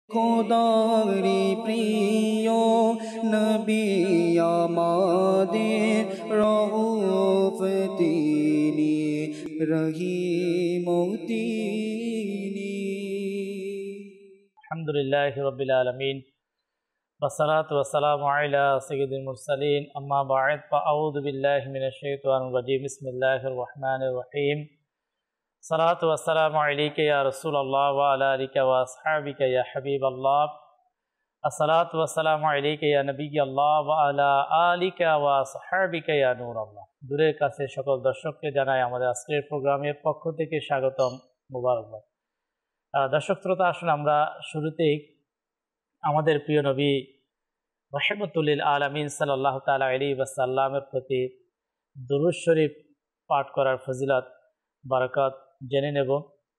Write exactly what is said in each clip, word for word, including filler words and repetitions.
খোদারি প্রিয় নবী আমাদের রউফ তিনি রহিম তিনি। আলহামদুলিল্লাহি রাব্বিল আলামিন والصلاة والسلام على سيد المرسلين أما بعد فأعوذ بالله من الشيطان الرجيم بسم الله الرحمن الرحيم صلاة والسلام عليك يا رسول الله وعلى آلك وأصحابك يا حبيب الله الصلاة والسلام عليك يا نبي الله وعلى آلك وأصحابك يا نور الله। দূরের কাছে সকল দর্শককে জানাই আমাদের আজকের প্রোগ্রামের পক্ষ থেকে স্বাগতম, মোবারকবাদ। দর্শক শ্রোতা, আসুন আমরা শুরুতেই আমাদের প্রিয় নবী রাহমাতুল লিল আলামিন সাল্লাল্লাহু তাআলা আলাইহি ওয়াসাল্লামের প্রতি দুরূদ শরীফ পাঠ করার ফজিলত বারাকাত জেনে নেব।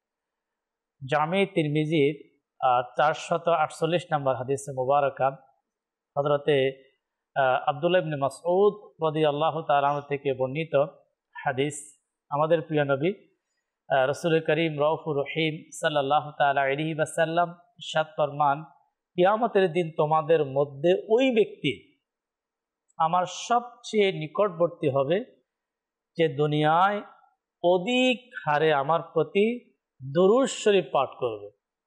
জামি তিরমিজির চারশত আটচল্লিশ নম্বর হাদিসে মুবারকা হযরতে আব্দুল্লাহ ইবনে মাসউদ রাদিয়াল্লাহু তাআলা আনহু থেকে বর্ণিত হাদিস। আমাদের প্রিয় নবী রাসূল করিম রাউফুর রহিম সাল্লাল্লাহু তাআলা আলাইহি ওয়াসাল্লাম ইরশাদ ফরমান, কিয়ামতের দিন তোমাদের মধ্যে ওই ব্যক্তি আমার সবচেয়ে নিকটবর্তী হবে যে দুনিয়ায় অধিক হারে আমার প্রতি দুরূদ শরীফ পাঠ করবে।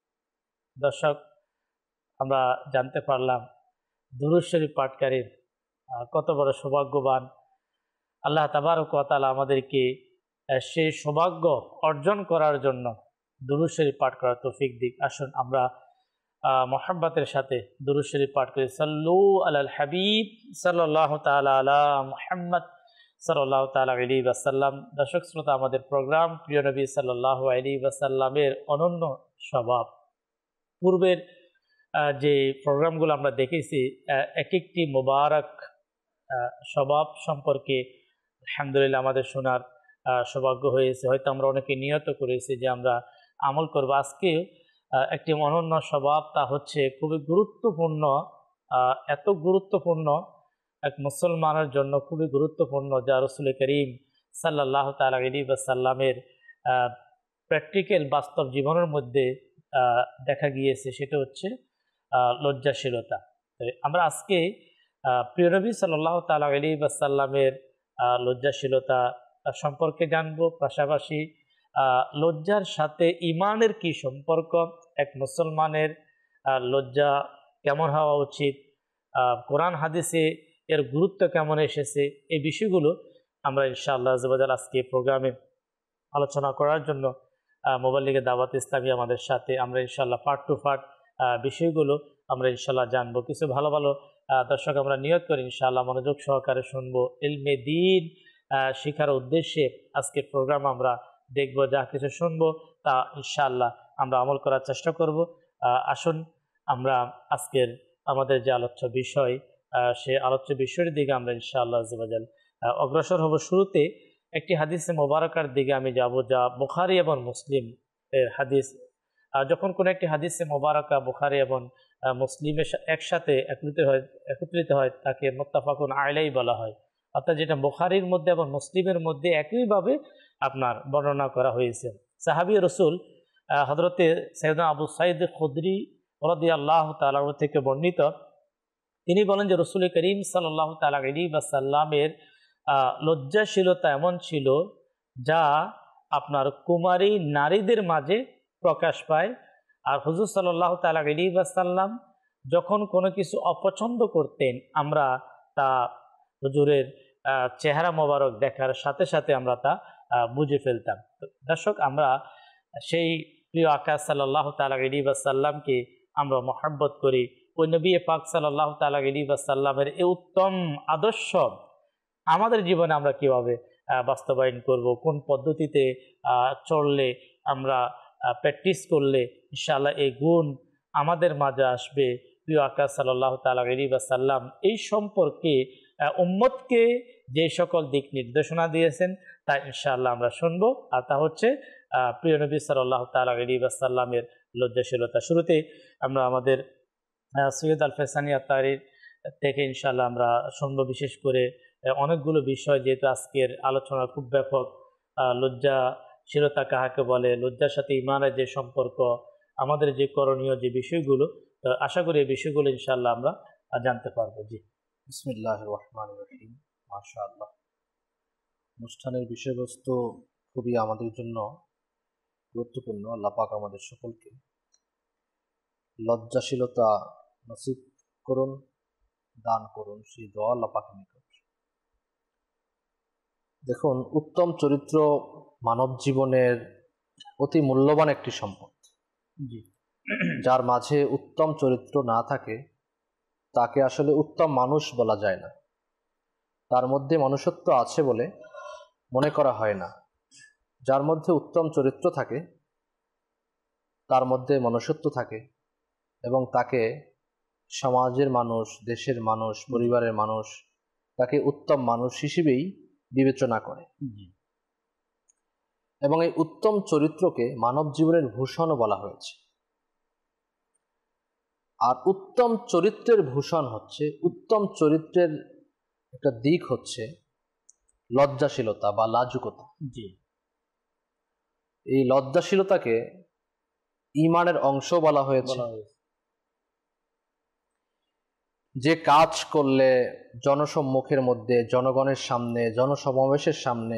দর্শক, আমরা জানতে পারলাম দুরূদ শরীফ পাঠকারী কত বড় সৌভাগ্যবান। আল্লাহ তাবারক ওয়া তাআলা আমাদেরকে সেই সৌভাগ্য অর্জন করার জন্য দুরূদ শরীফ পাঠ করার তৌফিক দিক। আসুন আমরা মোহাব্বতের সাথে দুরূদ শরীফ পাঠ করি। সাল্লু আলাল হাবিব সাল্লাল্লাহু তাআলা আলা মুহাম্মদ সাল্লাল্লাহু তাআলা আলাইহি ওয়াসাল্লাম। দর্শক শ্রোতা, আমাদের প্রোগ্রাম প্রিয় নবী সাল্লাল্লাহু আলাইহি ওয়াসাল্লামের অনন্য স্বভাব। পূর্বের যে প্রোগ্রামগুলো আমরা দেখেছি, এক একটি মোবারক স্বভাব সম্পর্কে আলহামদুলিল্লাহ আমাদের শোনার সৌভাগ্য হয়েছে। হয়তো আমরা অনেকে নিয়ত করেছি যে আমরা আমল করব। আজকে একটি অনন্য স্বভাব, তা হচ্ছে খুবই গুরুত্বপূর্ণ, এত গুরুত্বপূর্ণ এক মুসলমানের জন্য খুবই গুরুত্বপূর্ণ, যা রাসূল করিম সাল্লাল্লাহু তাআলা আলাইহি ওয়াসাল্লামের প্র্যাকটিক্যাল বাস্তব জীবনের মধ্যে দেখা গিয়েছে। সেটা হচ্ছে লজ্জাশীলতা। আমরা আজকে প্রিয় নবী সাল্লাল্লাহু তাআলা আলাইহি ওয়াসাল্লামের লজ্জাশীলতা সম্পর্কে জানবো। পাশাপাশি লজ্জার সাথে ইমানের কি সম্পর্ক, এক মুসলমানের লজ্জা কেমন হওয়া উচিত, কোরআন হাদিসে এর গুরুত্ব কেমন এসেছে, এই বিষয়গুলো আমরা ইনশাআল্লাহ আযza ওয়া জাল আজকে প্রোগ্রামে আলোচনা করার জন্য মোবাল্লিগে দাওয়াত ইসলামী আমাদের সাথে আমরা ইনশাআল্লাহ পার্ট টু পার্ট বিষয়গুলো আমরা ইনশাআল্লাহ জানবো। কিছু ভালো ভালো দর্শক আমরা নিয়ত করি ইনশাআল্লাহ মনোযোগ সহকারে শুনবো। ইলমে দ্বীন শিখার উদ্দেশ্যে আজকের প্রোগ্রাম আমরা দেখব। যা কিছু শুনবো তা ইনশাআল্লাহ আমরা আমল করার চেষ্টা করব। আসুন আমরা আজকের আমাদের যে আলোচ্য বিষয়, সে আলোচ্য বিষয়ের দিকে আমরা ইনশাআল্লাহ আযza ওয়া জাল অগ্রসর হব। শুরুতে একটি হাদিসে মোবারকার দিকে আমি যাব, যা বুখারী এবং মুসলিম এর হাদিস। যখন কোনো একটি হাদিসে মোবারকা বুখারী এবং মুসলিমের একসাথে একত্রিত হয় একত্রিত হয় তাকে মুত্তাফাকুন আলাইহি বলা হয়। অর্থাৎ যেটা বুখারীর মধ্যে এবং মুসলিমের মধ্যে একইভাবে আপনার বর্ণনা করা হয়েছে। সাহাবী রাসূল হযরতে সাইয়েদনা আবু সাঈদ খুদরি রাদিয়াল্লাহু তাআলা থেকে বর্ণিত, তিনি বলেন যে রাসূল করিম সাল্লাল্লাহু তাআলা আলাইহি ওয়াসাল্লামের লজ্জাশীলতা এমন ছিল যা আপনার কুমারী নারীদের মাঝে প্রকাশ পায়। আর হুজুর সাল্লাল্লাহু তাআলা আলাইহি ওয়াসাল্লাম যখন কোনো কিছু অপছন্দ করতেন, আমরা তা হুজুরের চেহারা মোবারক দেখার সাথে সাথে আমরা তা বুঝে ফেলতাম। দর্শক, আমরা সেই প্রিয় আকা সাল্লাল্লাহু তাআলা আলাইহি ওয়াসাল্লামকে আমরা মহব্বত করি। ওই নবী পাক সাল্লাল্লাহু তাআলা আলাইহি ওয়াসাল্লামের এই উত্তম আদর্শ আমাদের জীবনে আমরা কিভাবে বাস্তবায়ন করব, কোন পদ্ধতিতে চললে, আমরা প্র্যাকটিস করলে ইনশাআল্লাহ এই গুণ আমাদের মাঝে আসবে। প্রিয় আকা সাল্লাল্লাহু তাআলা আলাইহি ওয়াসাল্লাম এই সম্পর্কে উম্মতকে যে সকল দিক নির্দেশনা দিয়েছেন তা ইনশাআল্লাহ আমরা শুনবো। আর তা হচ্ছে প্রিয় নবী সাল্লাল্লাহু তাআলা আলাইহি ওয়াসাল্লামের লজ্জাশীলতা। শুরুতে আমরা আমাদের সৈয়দ আল ফেসানি আত-তাহরির থেকে ইনশাআল্লাহ আমরা শুনবো। বিশেষ করে অনেকগুলো বিষয়, যেহেতু আজকের আলোচনা খুব ব্যাপক। লজ্জাশীলতা কাহাকে বলে, লজ্জার সাথে ইমানের যে সম্পর্ক, আমাদের যে করণীয় যে বিষয়গুলো তো আশা করি এই বিষয়গুলো ইনশাআল্লাহ আমরা জানতে পারবো। জি, বিসমিল্লাহির রহমানির রহিম। মাশাআল্লাহ, অনুষ্ঠানের বিষয়বস্তু খুবই আমাদের জন্য গুরুত্বপূর্ণ। আল্লাহ পাক আমাদের সকলকে লজ্জাশীলতা নসিব করুন, দান করুন, সেই দোয়া আল্লাহ পাকের নিকট। দেখুন, উত্তম চরিত্র মানব জীবনের অতি মূল্যবান একটি সম্পদ। জি, যার মাঝে উত্তম চরিত্র না থাকে তাকে আসলে উত্তম মানুষ বলা যায় না। তার মধ্যে মনুষ্যত্ব আছে বলে মনে করা হয় না। যার মধ্যে উত্তম চরিত্র থাকে তার মধ্যে মনুষ্যত্ব থাকে এবং তাকে সমাজের মানুষ, দেশের মানুষ, পরিবারের মানুষ তাকে উত্তম মানুষ হিসেবেই বিবেচনা করে। এবং এই উত্তম চরিত্রকে মানব জীবনের ভূষণও বলা হয়েছে। আর উত্তম চরিত্রের ভূষণ হচ্ছে, উত্তম চরিত্রের একটা দিক হচ্ছে লজ্জাশীলতা বা লাজুকতা। জি, এই লজ্জাশীলতাকে ঈমানের অংশ বলা হয়েছে। যে কাজ করলে জনসম্মুখের মধ্যে, জনগণের সামনে, জনসমাবেশের সামনে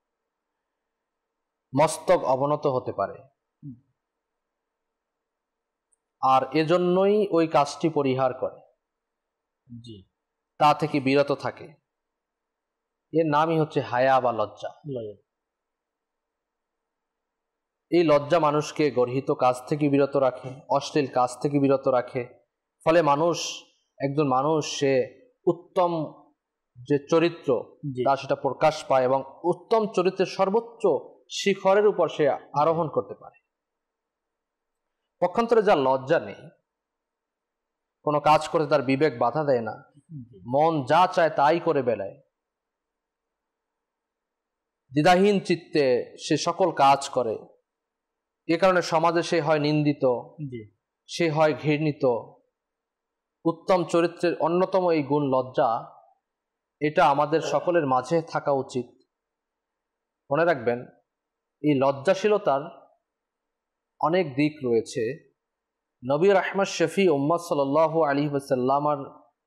মস্তক অবনত হতে পারে, আর এজন্যই ওই কাজটি পরিহার করে, জি, তা থেকে বিরত থাকে, এর নামই হচ্ছে হায়া বা লজ্জা। এই লজ্জা মানুষকে গর্হিত কাজ থেকে বিরত রাখে, অশ্লীল কাজ থেকে বিরত রাখে। ফলে মানুষ, একজন মানুষ সে উত্তম যে চরিত্র তা সেটা প্রকাশ পায় এবং উত্তম চরিত্রের সর্বোচ্চ শিখরের উপর সে আরোহণ করতে পারে। পক্ষান্তরে যার লজ্জা নেই, কোনো কাজ করতে তার বিবেক বাধা দেয় না, মন যা চায় তাই করে বেড়ায়, দ্বিধাহীন চিত্তে সে সকল কাজ করে, এ কারণে সমাজে সে হয় নিন্দিত, সে হয় ঘৃণিত। উত্তম চরিত্রের অন্যতম এই গুণ লজ্জা, এটা আমাদের সকলের মাঝে থাকা উচিত। মনে রাখবেন, এই লজ্জাশীলতার অনেক দিক রয়েছে। নবী রাহমাত শফি উম্মত সাল্লাল্লাহু আলাইহি ওয়াসাল্লামের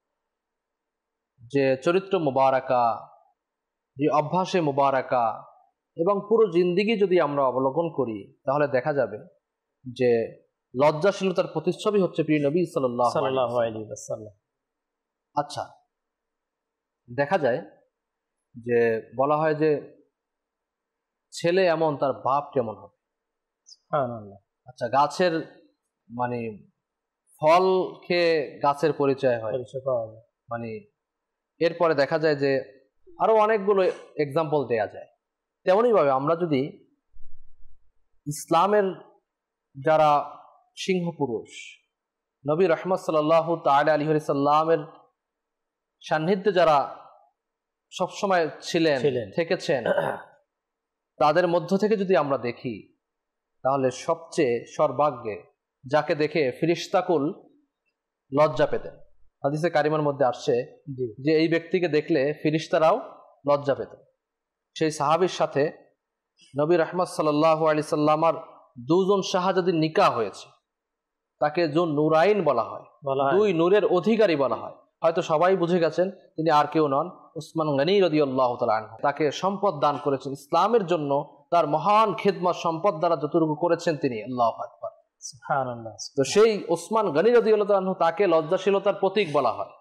যে চরিত্র মুবারাকা, যে অভ্যাসে মুবারাকা এবং পুরো জিন্দিগি যদি আমরা অবলোকন করি তাহলে দেখা যাবে যে লজ্জাশীলতার প্রতিচ্ছবি হচ্ছে প্রিয় নবী সাল্লাল্লাহু আলাইহি ওয়াসাল্লাম। আচ্ছা, দেখা যায় যে বলা হয় যে ছেলে এমন তার বাপ কেমন হবে। আচ্ছা, গাছের মানে ফল খেয়ে গাছের পরিচয় হয়, মানে এরপরে দেখা যায় যে আরো অনেকগুলো এক্সাম্পল দেয়া যায়। তেমনই ভাবে আমরা যদি ইসলামের যারা সিংহ পুরুষ, নবী রাহমাত সাল্লাল্লাহু তাআলা আলাইহি ওয়াসাল্লামের সান্নিধ্যে যারা সবসময় ছিলেন, থেকেছেন, তাদের মধ্য থেকে যদি আমরা দেখি তাহলে সবচেয়ে সর্বাগ্যে যাকে দেখে ফিরিস্তাকুল লজ্জা পেতেন। হাদিসে কারিমার মধ্যে আসছে যে এই ব্যক্তিকে দেখলে ফিরিস্তারাও লজ্জা পেতেন। সেই সাহাবীর সাথে নবী রাহমাত সাল্লাল্লাহু আলাইহি সাল্লামার দুজন শাহজাদীর নিকাহ হয়েছে। তাকে জুন নূরাইন বলা হয়, দুই নূরের অধিকারী বলা হয়। হয়তো সবাই বুঝে গেছেন তিনি আর কেউ নন, উসমান গনি রাদিয়াল্লাহু তাআলা আনহু। তাকে সম্পদ দান করেছেন ইসলামের জন্য, তার মহান খিদমত সম্পদ দ্বারা যতটুকু করেছেন তিনি, আল্লাহু আকবার, সুবহানাল্লাহ। তো সেই উসমান গনি রাদিয়াল্লাহু তাআলা আনহু, তাকে লজ্জাশীলতার প্রতীক বলা হয়।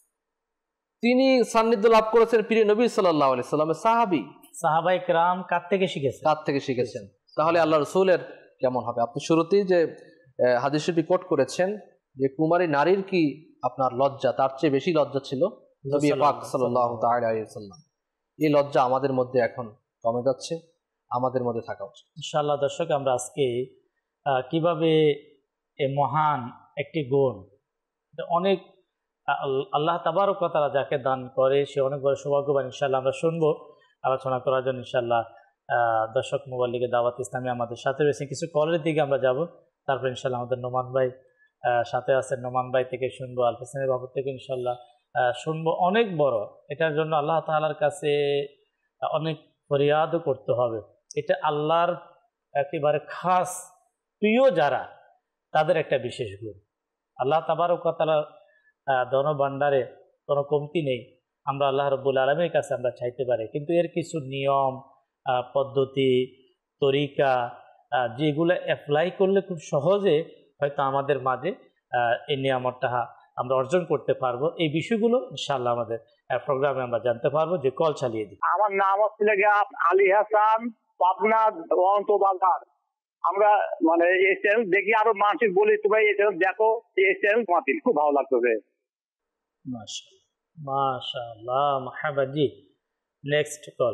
তিনি সান্নিধ্য লাভ করেছেন প্রিয় নবী সাল্লাল্লাহু আলাইহি সাল্লামের সাহাবী। সাহাবায়ে কেরাম কার থেকে শিখেছেন? কার থেকে শিখেছেন? তাহলে আল্লাহ রাসূলের কেমন হবে? আপনি শুরুতেই যে হাদিসটি কোট করেছেন যে কুমারী নারীর কি আপনার লজ্জা, তার চেয়ে বেশি লজ্জা ছিল নবী পাক সাল্লাল্লাহু তাআলা আলাইহি ওয়াসাল্লাম। এই লজ্জা আমাদের মধ্যে এখন কমে যাচ্ছে, আমাদের মধ্যে থাকা উচিত। ইনশাআল্লাহ দর্শক, আমরা আজকে কিভাবে এই মহান একটি গুণ, অনেক আল্লাহ তাবারক ওয়া তাআলা যাকে দান করে সে অনেক বড় সৌভাগ্যবান, ইনশাআল্লাহ আমরা শুনবো। আলোচনা করার জন্য ইনশাআল্লাহ দর্শক মোবাইল লিগে দাওয়াত ইসলামী আমাদের সাথে রয়েছে। কিছু কলের দিকে আমরা যাব, তারপর ইনশাআল্লাহ আমাদের নোমান ভাই সাথে আছেন, নোমান ভাই থেকে শুনবো, আল হোসেনের বাবু থেকে ইনশাআল্লাহ শুনবো। অনেক বড়, এটার জন্য আল্লাহ তাআলার কাছে অনেক ফরিয়াদও করতে হবে। এটা আল্লাহর একেবারে খাস প্রিয় যারা, তাদের একটা বিশেষ গুণ। আল্লাহ তাবারক ওয়া তাআলার ধন ভাণ্ডারে কোনো কমতি নেই, আমরা আল্লাহ রাব্বুল আলামিনের কাছে আমরা চাইতে পারি, কিন্তু এর কিছু নিয়ম পদ্ধতি তরিকা যেগুলো অ্যাপ্লাই করলে খুব সহজে হয়তো আমাদের মাঝে এই নিয়ামতটা আমরা অর্জন করতে পারবো। এই বিষয়গুলো ইনশাআল্লাহ আমাদের প্রোগ্রামে আমরা জানতে পারবো। যে কল চালিয়ে দিই। আমার নাম হচ্ছে আলী হাসান, পাবনা অন্ত বাজার। আমরা মানে এই চ্যানেল দেখি, আরো মানুষ বলি তো ভাই এই চ্যানেল দেখো, এই চ্যানেল তোমাদের খুব ভালো লাগতেছে। মাশাআল্লাহ মাশাআল্লাহ মাহবা জি। Next call.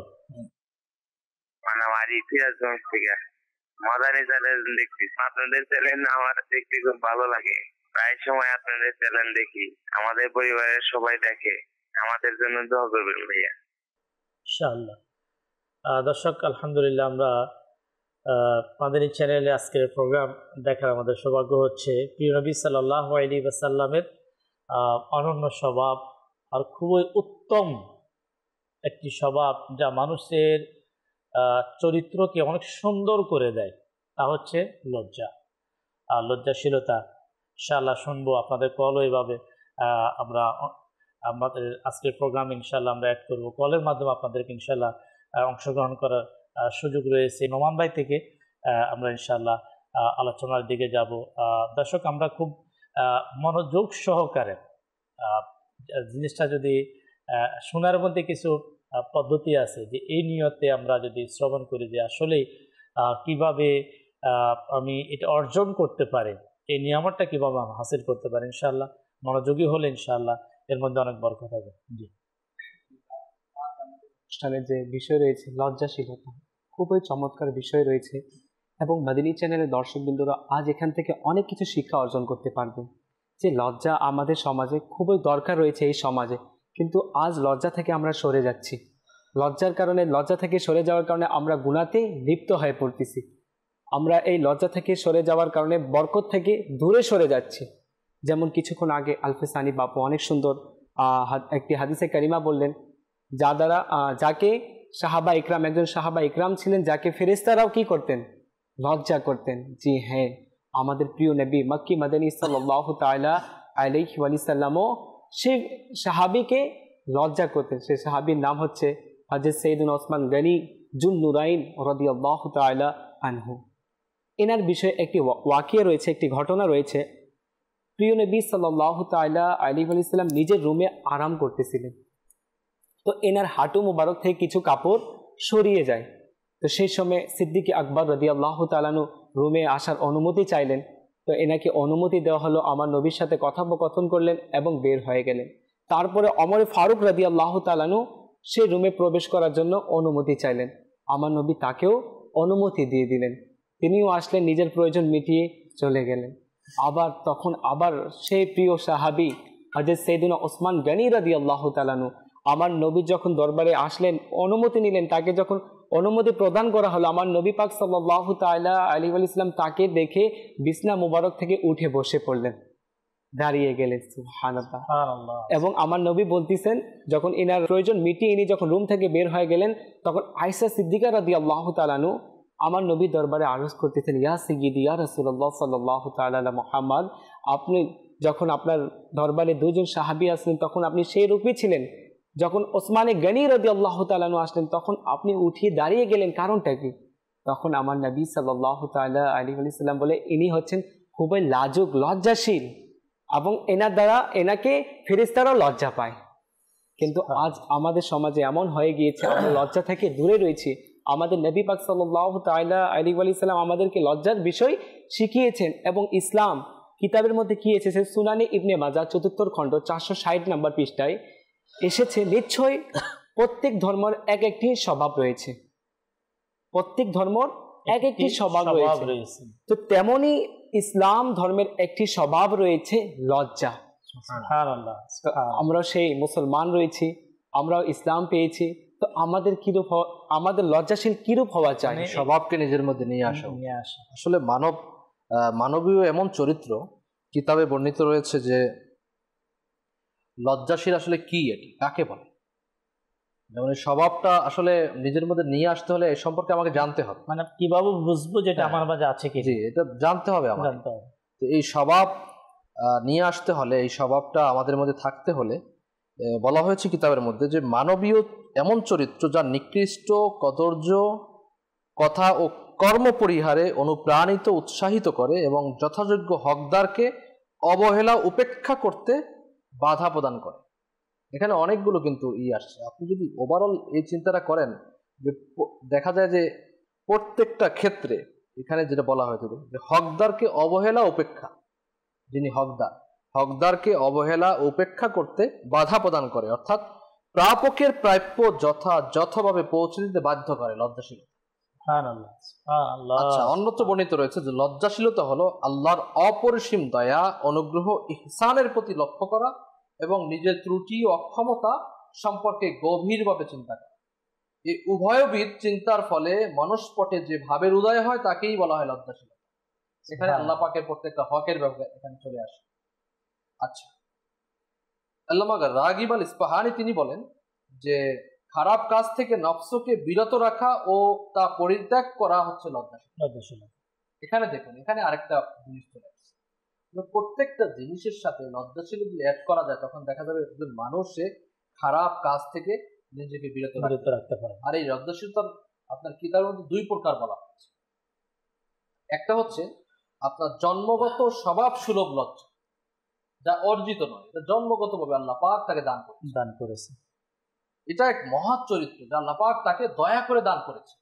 মানে আমার ইতিহাস থেকে মজানি চ্যানেল দেখছি, আপনাদের চ্যানেল আমার দেখতে খুব ভালো লাগে, প্রায় সময় আপনাদের চ্যানেল দেখি, আমাদের পরিবারের সবাই দেখে, আমাদের জন্য দোয়া করবেন ভাইয়া ইনশাআল্লাহ। দর্শক আলহামদুলিল্লাহ, আমরা মাদানী চ্যানেলে আজকের প্রোগ্রাম দেখার আমাদের সৌভাগ্য হচ্ছে। প্রিয় নবী সাল্লাল্লাহু আলাইহি ওয়াসাল্লামের অনন্য স্বভাব আর খুবই উত্তম একটি স্বভাব যা মানুষের চরিত্রকে অনেক সুন্দর করে দেয়, তা হচ্ছে লজ্জা আর লজ্জাশীলতা। ইনশাআল্লাহ শুনবো আপনাদের কলও এভাবে আমরা আমাদের আজকের প্রোগ্রাম ইনশাআল্লাহ আমরা অ্যাড করবো। কলের মাধ্যমে আপনাদেরকে ইনশাআল্লাহ অংশগ্রহণ করার সুযোগ রয়েছে। নোমান ভাই থেকে আমরা ইনশাআল্লাহ আলোচনার দিকে যাব। দর্শক, আমরা খুব মনোযোগ সহকারে জিনিসটা যদি শোনার মধ্যে কিছু পদ্ধতি আছে যে এই নিয়তে আমরা যদি শ্রবণ করি যে আসলে কিভাবে আমি এটা অর্জন করতে পারি, এই নিয়ামতটা কিভাবে আমি হাসিল করতে পারি, ইনশাআল্লাহ মনোযোগী হলে ইনশাআল্লাহ এর মধ্যে অনেক বরকত হবে। জি, অনুষ্ঠানের যে বিষয় রয়েছে লজ্জাশীলতা, খুবই চমৎকার বিষয় রয়েছে এবং মাদানী চ্যানেলের দর্শকবৃন্দরা আজ এখান থেকে অনেক কিছু শিক্ষা অর্জন করতে পারবে। যে লজ্জা আমাদের সমাজে খুবই দরকার রয়েছে এই সমাজে, কিন্তু আজ লজ্জা থেকে আমরা সরে যাচ্ছি। লজ্জার কারণে, লজ্জা থেকে সরে যাওয়ার কারণে আমরা গুনাতে লিপ্ত হয়ে পড়তেছি। আমরা এই লজ্জা থেকে সরে যাওয়ার কারণে বরকত থেকে দূরে সরে যাচ্ছি। যেমন কিছুক্ষণ আগে আলফে সানি বাপু অনেক সুন্দর একটি হাদিসে কারিমা বললেন, যা দ্বারা যাকে সাহাবা ইকরাম, একজন সাহাবা ইকরাম ছিলেন যাকে ফেরেশতারাও কি করতেন, লজ্জা করতেন। জি হ্যাঁ, আমাদের প্রিয় নবী মক্কি মাদানী সাল্লাল্লাহু তাআলা আলাইহি ওয়াসাল্লামও সেই সাহাবীকে লজ্জা করতেন। সেই সাহাবীর নাম হচ্ছে হযরত সাইয়েদুনা ওসমান গনি জুন নুরাইন রাদিয়াল্লাহু তাআলা আনহু। এনার বিষয়ে একটি ওয়াকিয়া রয়েছে, একটি ঘটনা রয়েছে। প্রিয় নবী সাল্লাল্লাহু তাআলা আলাইহি ওয়াসাল্লাম নিজের রুমে আরাম করতেছিলেন, তো এনার হাঁটু মুবারক থেকে কিছু কাপড় সরিয়ে যায়। তো সেই সময় সিদ্দিক আকবর রাদিয়াল্লাহু তাআলা আনহু রুমে আসার অনুমতি চাইলেন। তো এনাকে অনুমতি দেওয়া হলো, আমার নবীর সাথে কথোপকথন করলেন এবং বের হয়ে গেলেন। তারপরে ওমর ফারুক রাদিয়াল্লাহু তাআলা আনহু সেই রুমে প্রবেশ করার জন্য অনুমতি চাইলেন। আমার নবী তাকেও অনুমতি দিয়ে দিলেন, তিনিও আসলেন, নিজের প্রয়োজন মিটিয়ে চলে গেলেন। আবার তখন আবার সেই প্রিয় সাহাবী হযরত সাইয়েদুনা ওসমান গনি রাদিয়াল্লাহু তাআলা আনহু আমার নবী যখন দরবারে আসলেন, অনুমতি নিলেন, তাকে যখন অনুমতি প্রদান করা হলো, আমার নবী পাক সাল্লাল্লাহু তাআলা আলাইহি ওয়াসাল্লাম তাকে দেখে বিছনা মুবারক থেকে উঠে বসে পড়লেন, দাঁড়িয়ে গেলেন। সুবহানাল্লাহ। এবং আমার নবী বলতেছেন, যখন এনার প্রয়োজন মিটিয়ে ইনি যখন রুম থেকে বের হয়ে গেলেন, তখন আয়েশা সিদ্দিকা রাদিয়াল্লাহু তাআলা আনহা আমার নবী দরবারে আরজ করতেছেন, ইয়া সাইয়্যিদি ইয়া রাসূলুল্লাহ সাল্লাল্লাহু তাআলা আলা মুহাম্মদ, আপনি যখন আপনার দরবারে দুজন সাহাবী আসলেন তখন আপনি সেই রূপে ছিলেন, যখন ওসমানে গনি রাদিয়াল্লাহু তাআলা আনহু আসলেন তখন আপনি উঠিয়ে দাঁড়িয়ে গেলেন, কারণটা কি? তখন আমার নবী সাল্লাল্লাহু তাআলা আলাইহি ওয়াসাল্লাম বলে, ইনি হচ্ছেন খুবই লাজুক, লজ্জাশীল এবং এনার দ্বারা এনাকে ফেরেশতারাও লজ্জা পায়। কিন্তু আজ আমাদের সমাজে এমন হয়ে গিয়েছে, আমরা লজ্জা থেকে দূরে রয়েছি। আমাদের নবী পাক সাল্লাল্লাহু তাআলা আলাইহি ওয়াসাল্লাম আমাদেরকে লজ্জার বিষয় শিখিয়েছেন এবং ইসলাম কিতাবের মধ্যে কি এসেছে, সুনানে ইবনে মাজাহ চতুর্থ খণ্ড চারশো ষাট নম্বর পৃষ্ঠায় এসেছে, নিশ্চয় প্রত্যেক ধর্মের এক একটি স্বভাব রয়েছে, প্রত্যেক ধর্মের এক একটি স্বভাব রয়েছে। তো তেমনি ইসলাম ধর্মের একটি স্বভাব রয়েছে লজ্জা। আমরা সেই মুসলমান রয়েছি, আমরাও ইসলাম পেয়েছি, তো আমাদের কিরূপ, আমাদের লজ্জাশীল কিরূপ হওয়া চাই, স্বভাবকে নিজের মধ্যে নিয়ে আসা। আসলে মানব মানবীয় এমন চরিত্র, কিতাবে বর্ণিত রয়েছে যে লজ্জাশীল আসলে কি, এটি কাকে বলে, যেমন স্বভাবটা আসলে নিজের মধ্যে নিয়ে আসতে হলে এই সম্পর্কে আমাকে জানতে হবে, মানে কিভাবে বুঝবো যেটা আমার মাঝে আছে কি, জি এটা জানতে হবে আমার। জানতে হবে। তো এই স্বভাব নিয়ে আসতে হলে, এই স্বভাবটা আমাদের মধ্যে থাকতে হলে বলা হয়েছে কিতাবের মধ্যে যে মানবীয় এমন চরিত্র যা নিকৃষ্ট কদর্য কথা ও কর্ম পরিহারে অনুপ্রাণিত উৎসাহিত করে এবং যথাযোগ্য হকদারকে অবহেলা উপেক্ষা করতে বাধা প্রদান করে। এখানে অনেকগুলো কিন্তু ই আসছে। আপনি যদি ওভারঅল এই চিন্তাটা করেন যে দেখা যায় যে প্রত্যেকটা ক্ষেত্রে এখানে যেটা বলা হয়েছে যে হকদারকে অবহেলা উপেক্ষা, যিনি হকদার হকদারকে অবহেলা উপেক্ষা করতে বাধা প্রদান করে, অর্থাৎ প্রাপকের প্রাপ্য যথাযথভাবে পৌঁছে দিতে বাধ্য করে লজ্জাশীলতা। আচ্ছা, অন্যত্র বর্ণিত রয়েছে যে লজ্জাশীলতা হলো আল্লাহর অপরিসীম দয়া, অনুগ্রহ, ইহসানের প্রতি লক্ষ্য করা এবং নিজের ত্রুটি ও অক্ষমতা সম্পর্কে গভীরভাবে চিন্তা করা। এই উভয়বিধ চিন্তার ফলে মনস্পটে যে ভাবের উদয় হয় তাকেই বলা হয় লজ্জাশীলতা। সেখানে আল্লাহ পাকের প্রত্যেকটা হকের ব্যাপারে এখানে চলে আসে। আচ্ছা, আল্লামা রাগিব আল ইস্পাহানি তিনি বলেন যে খারাপ কাজ থেকে নফসকে বিরত রাখা ও তা পরিত্যাগ করা হচ্ছে লজ্জাশীলতা। এখানে দেখুন, এখানে আরেকটা জিনিস চলে আসছে, প্রত্যেকটা জিনিসের সাথে লজ্জাশীলতা যদি অ্যাড করা যায় তখন দেখা যাবে একজন মানুষে খারাপ কাজ থেকে নিজেকে বিরত রাখতে পারে। আর এই লজ্জাশীলতা আপনার কিতাবের মধ্যে দুই প্রকার বলা হচ্ছে। একটা হচ্ছে আপনার জন্মগত স্বভাব সুলভ লজ্জা, যা অর্জিত নয়, এটা জন্মগত ভাবে আল্লাহ পাক তাকে দান করেছে দান করেছে এটা এক মহৎ চরিত্র যা আল্লাহ পাক তাকে দয়া করে দান করেছে।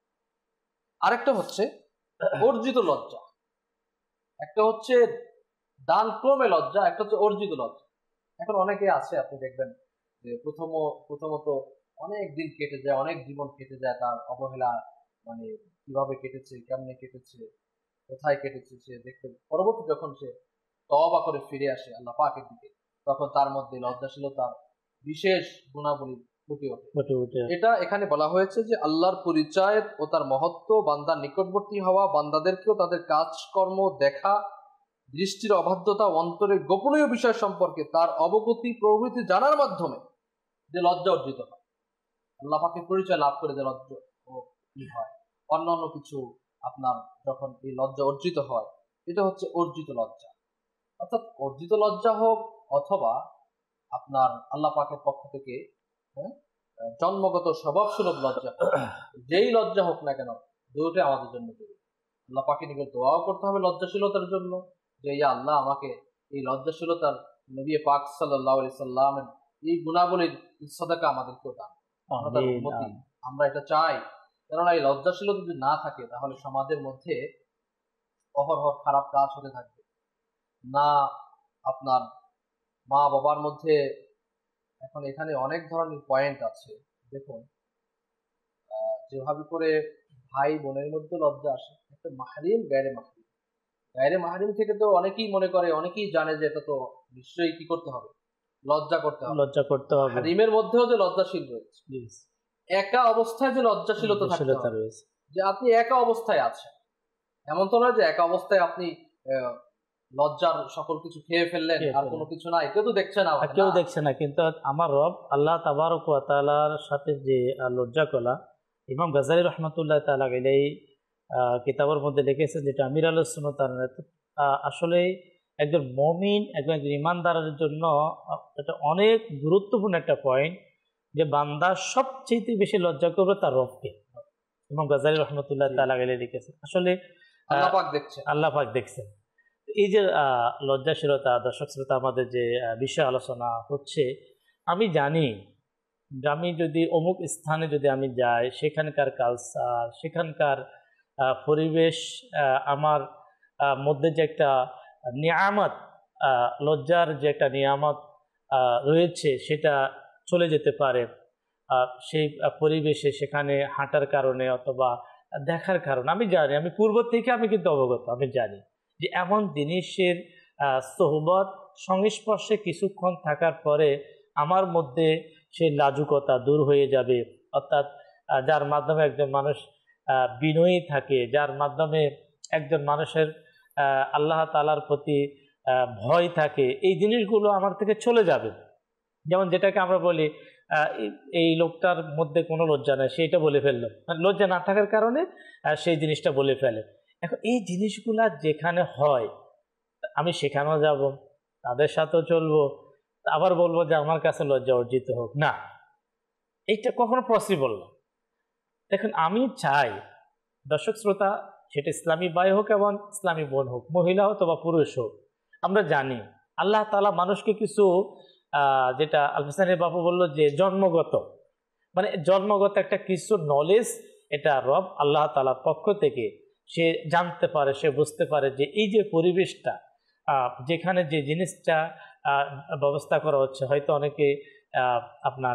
আরেকটা হচ্ছে অর্জিত লজ্জা, একটা হচ্ছে দান ক্রমে লজ্জা, একটা হচ্ছে অর্জিত লজ্জা। এখন অনেকে আছে, আপনি দেখবেন যে প্রথম প্রথমত অনেক দিন কেটে যায়, অনেক জীবন কেটে যায়, তার অবহেলা মানে কিভাবে কেটেছে, কেমনে কেটেছে, কোথায় কেটেছে সে দেখতে, পরবর্তী যখন সে তওবা করে ফিরে আসে আল্লাহ পাকের দিকে তখন তার মধ্যে লজ্জাশীলতার বিশেষ গুণাবলী ফুটে ওঠে। এটা এখানে বলা হয়েছে যে আল্লাহর পরিচয় ও তার মহত্ব, বান্দার নিকটবর্তী হওয়া, বান্দাদেরকেও তাদের কাজকর্ম দেখা, দৃষ্টির অবাধ্যতা, অন্তরের গোপনীয় বিষয় সম্পর্কে তার অবগতি প্রভৃতি জানার মাধ্যমে যে লজ্জা অর্জিত হয়, আল্লাহ পাকের পরিচয় লাভ করে যে লজ্জা ও কি হয়, অন্যান্য কিছু আপনার যখন এই লজ্জা অর্জিত হয়, এটা হচ্ছে অর্জিত লজ্জা। অর্থাৎ অর্জিত লজ্জা হোক অথবা আপনার আল্লাহ পাকের পক্ষ থেকে জন্মগত স্বভাব সুলভ লজ্জা, যেই লজ্জা হোক না কেন, দুটোই আমাদের জন্য জরুরি। আল্লাহ পাকের নিকট দোয়াও করতে হবে লজ্জাশীলতার জন্য, যে ইয়া আল্লাহ আমাকে এই লজ্জাশীলতার নবী পাক সাল্লাল্লাহু আলাইহি সাল্লামের এই গুণাবলীর সাদাকা আমাদেরকেও দান। আমরা এটা চাই, কেননা এই লজ্জাশীলতা যদি না থাকে তাহলে সমাজের মধ্যে অহরহ খারাপ কাজ হতে থাকবে না। আপনার মা বাবার মধ্যে এখন এখানে অনেক ধরনের পয়েন্ট আছে। দেখুন, যেভাবে করে ভাই বোনের মধ্যে লজ্জা আসে, একটা মাহরিম গায়রে মাহরিম, গায়রে মাহরিম থেকে তো অনেকেই মনে করে, অনেকেই জানে যে এটা তো নিশ্চয়ই কি করতে হবে, লজ্জা করতে হবে, লজ্জা করতে হবে। মাহরিমের মধ্যেও যে লজ্জাশীল রয়েছে, একা অবস্থায় যে লজ্জাশীলতা থাকতে রয়েছে, যে আপনি একা অবস্থায় আছেন, এমন তো নয় যে একা অবস্থায় আপনি লজ্জার সকল কিছু খেয়ে ফেললেন আর কোনো কিছু নাই, কেউ তো দেখছে না, কেউ দেখছে না। কিন্তু আমার রব আল্লাহ তাবারক ওয়া তাআলার সাথে যে লজ্জা কলা, ইমাম গাজ্জালী রাহমাতুল্লাহ তাআলা এই কিতাবের মধ্যে লিখেছেন, যেটা আমির আহলে সুন্নাত আসলে একজন মুমিন, একজন ইমানদারের জন্য এটা অনেক গুরুত্বপূর্ণ একটা পয়েন্ট, যে বান্দা সবচেয়ে বেশি লজ্জা করবে তার রবকে। ইমাম গাজ্জালী রাহমাতুল্লাহ তাআলা লিখেছেন, আসলে আল্লাহ পাক দেখছেন, আল্লাহ পাক দেখছেন। এই যে লজ্জাশীলতা, দর্শক শ্রোতা, আমাদের যে বিষয় আলোচনা হচ্ছে, আমি জানি যে আমি যদি অমুক স্থানে যদি আমি যাই, সেখানকার কালচার, সেখানকার পরিবেশ, আমার মধ্যে যে একটা নিয়ামত, লজ্জার যে একটা নিয়ামত রয়েছে সেটা চলে যেতে পারে সেই পরিবেশে, সেখানে হাঁটার কারণে অথবা দেখার কারণে। আমি জানি, আমি পূর্ব থেকে আমি কিন্তু অবগত, আমি জানি যে এমন জিনিসের সোহবত সংস্পর্শে কিছুক্ষণ থাকার পরে আমার মধ্যে সেই লাজুকতা দূর হয়ে যাবে। অর্থাৎ যার মাধ্যমে একজন মানুষ বিনয়ী থাকে, যার মাধ্যমে একজন মানুষের আল্লাহ তাআলার প্রতি ভয় থাকে, এই জিনিসগুলো আমার থেকে চলে যাবে। যেমন যেটাকে আমরা বলি এই লোকটার মধ্যে কোনো লজ্জা নেই, সেইটা বলে ফেললো, লজ্জা না থাকার কারণে সেই জিনিসটা বলে ফেলে। এখন এই জিনিসগুলা যেখানে হয়, আমি সেখানেও যাব, তাদের সাথেও চলবো, আবার বলবো যে আমার কাছে লজ্জা অর্জিত হোক না, এইটা কখনো পসিবল না। দেখুন, আমি চাই দর্শক শ্রোতা, সেটা ইসলামী ভাই হোক এবং ইসলামী বোন হোক, মহিলা হোক বা পুরুষ হোক, আমরা জানি আল্লাহ তাআলা মানুষকে কিছু যেটা আল-হোসেইন বাবু বললো যে জন্মগত, মানে জন্মগত একটা কিছু নলেজ, এটা রব আল্লাহ তাআলার পক্ষ থেকে সে জানতে পারে, সে বুঝতে পারে যে এই যে পরিবেশটা, যেখানে যে জিনিসটা ব্যবস্থা করা হচ্ছে, হয়তো অনেকে আপনার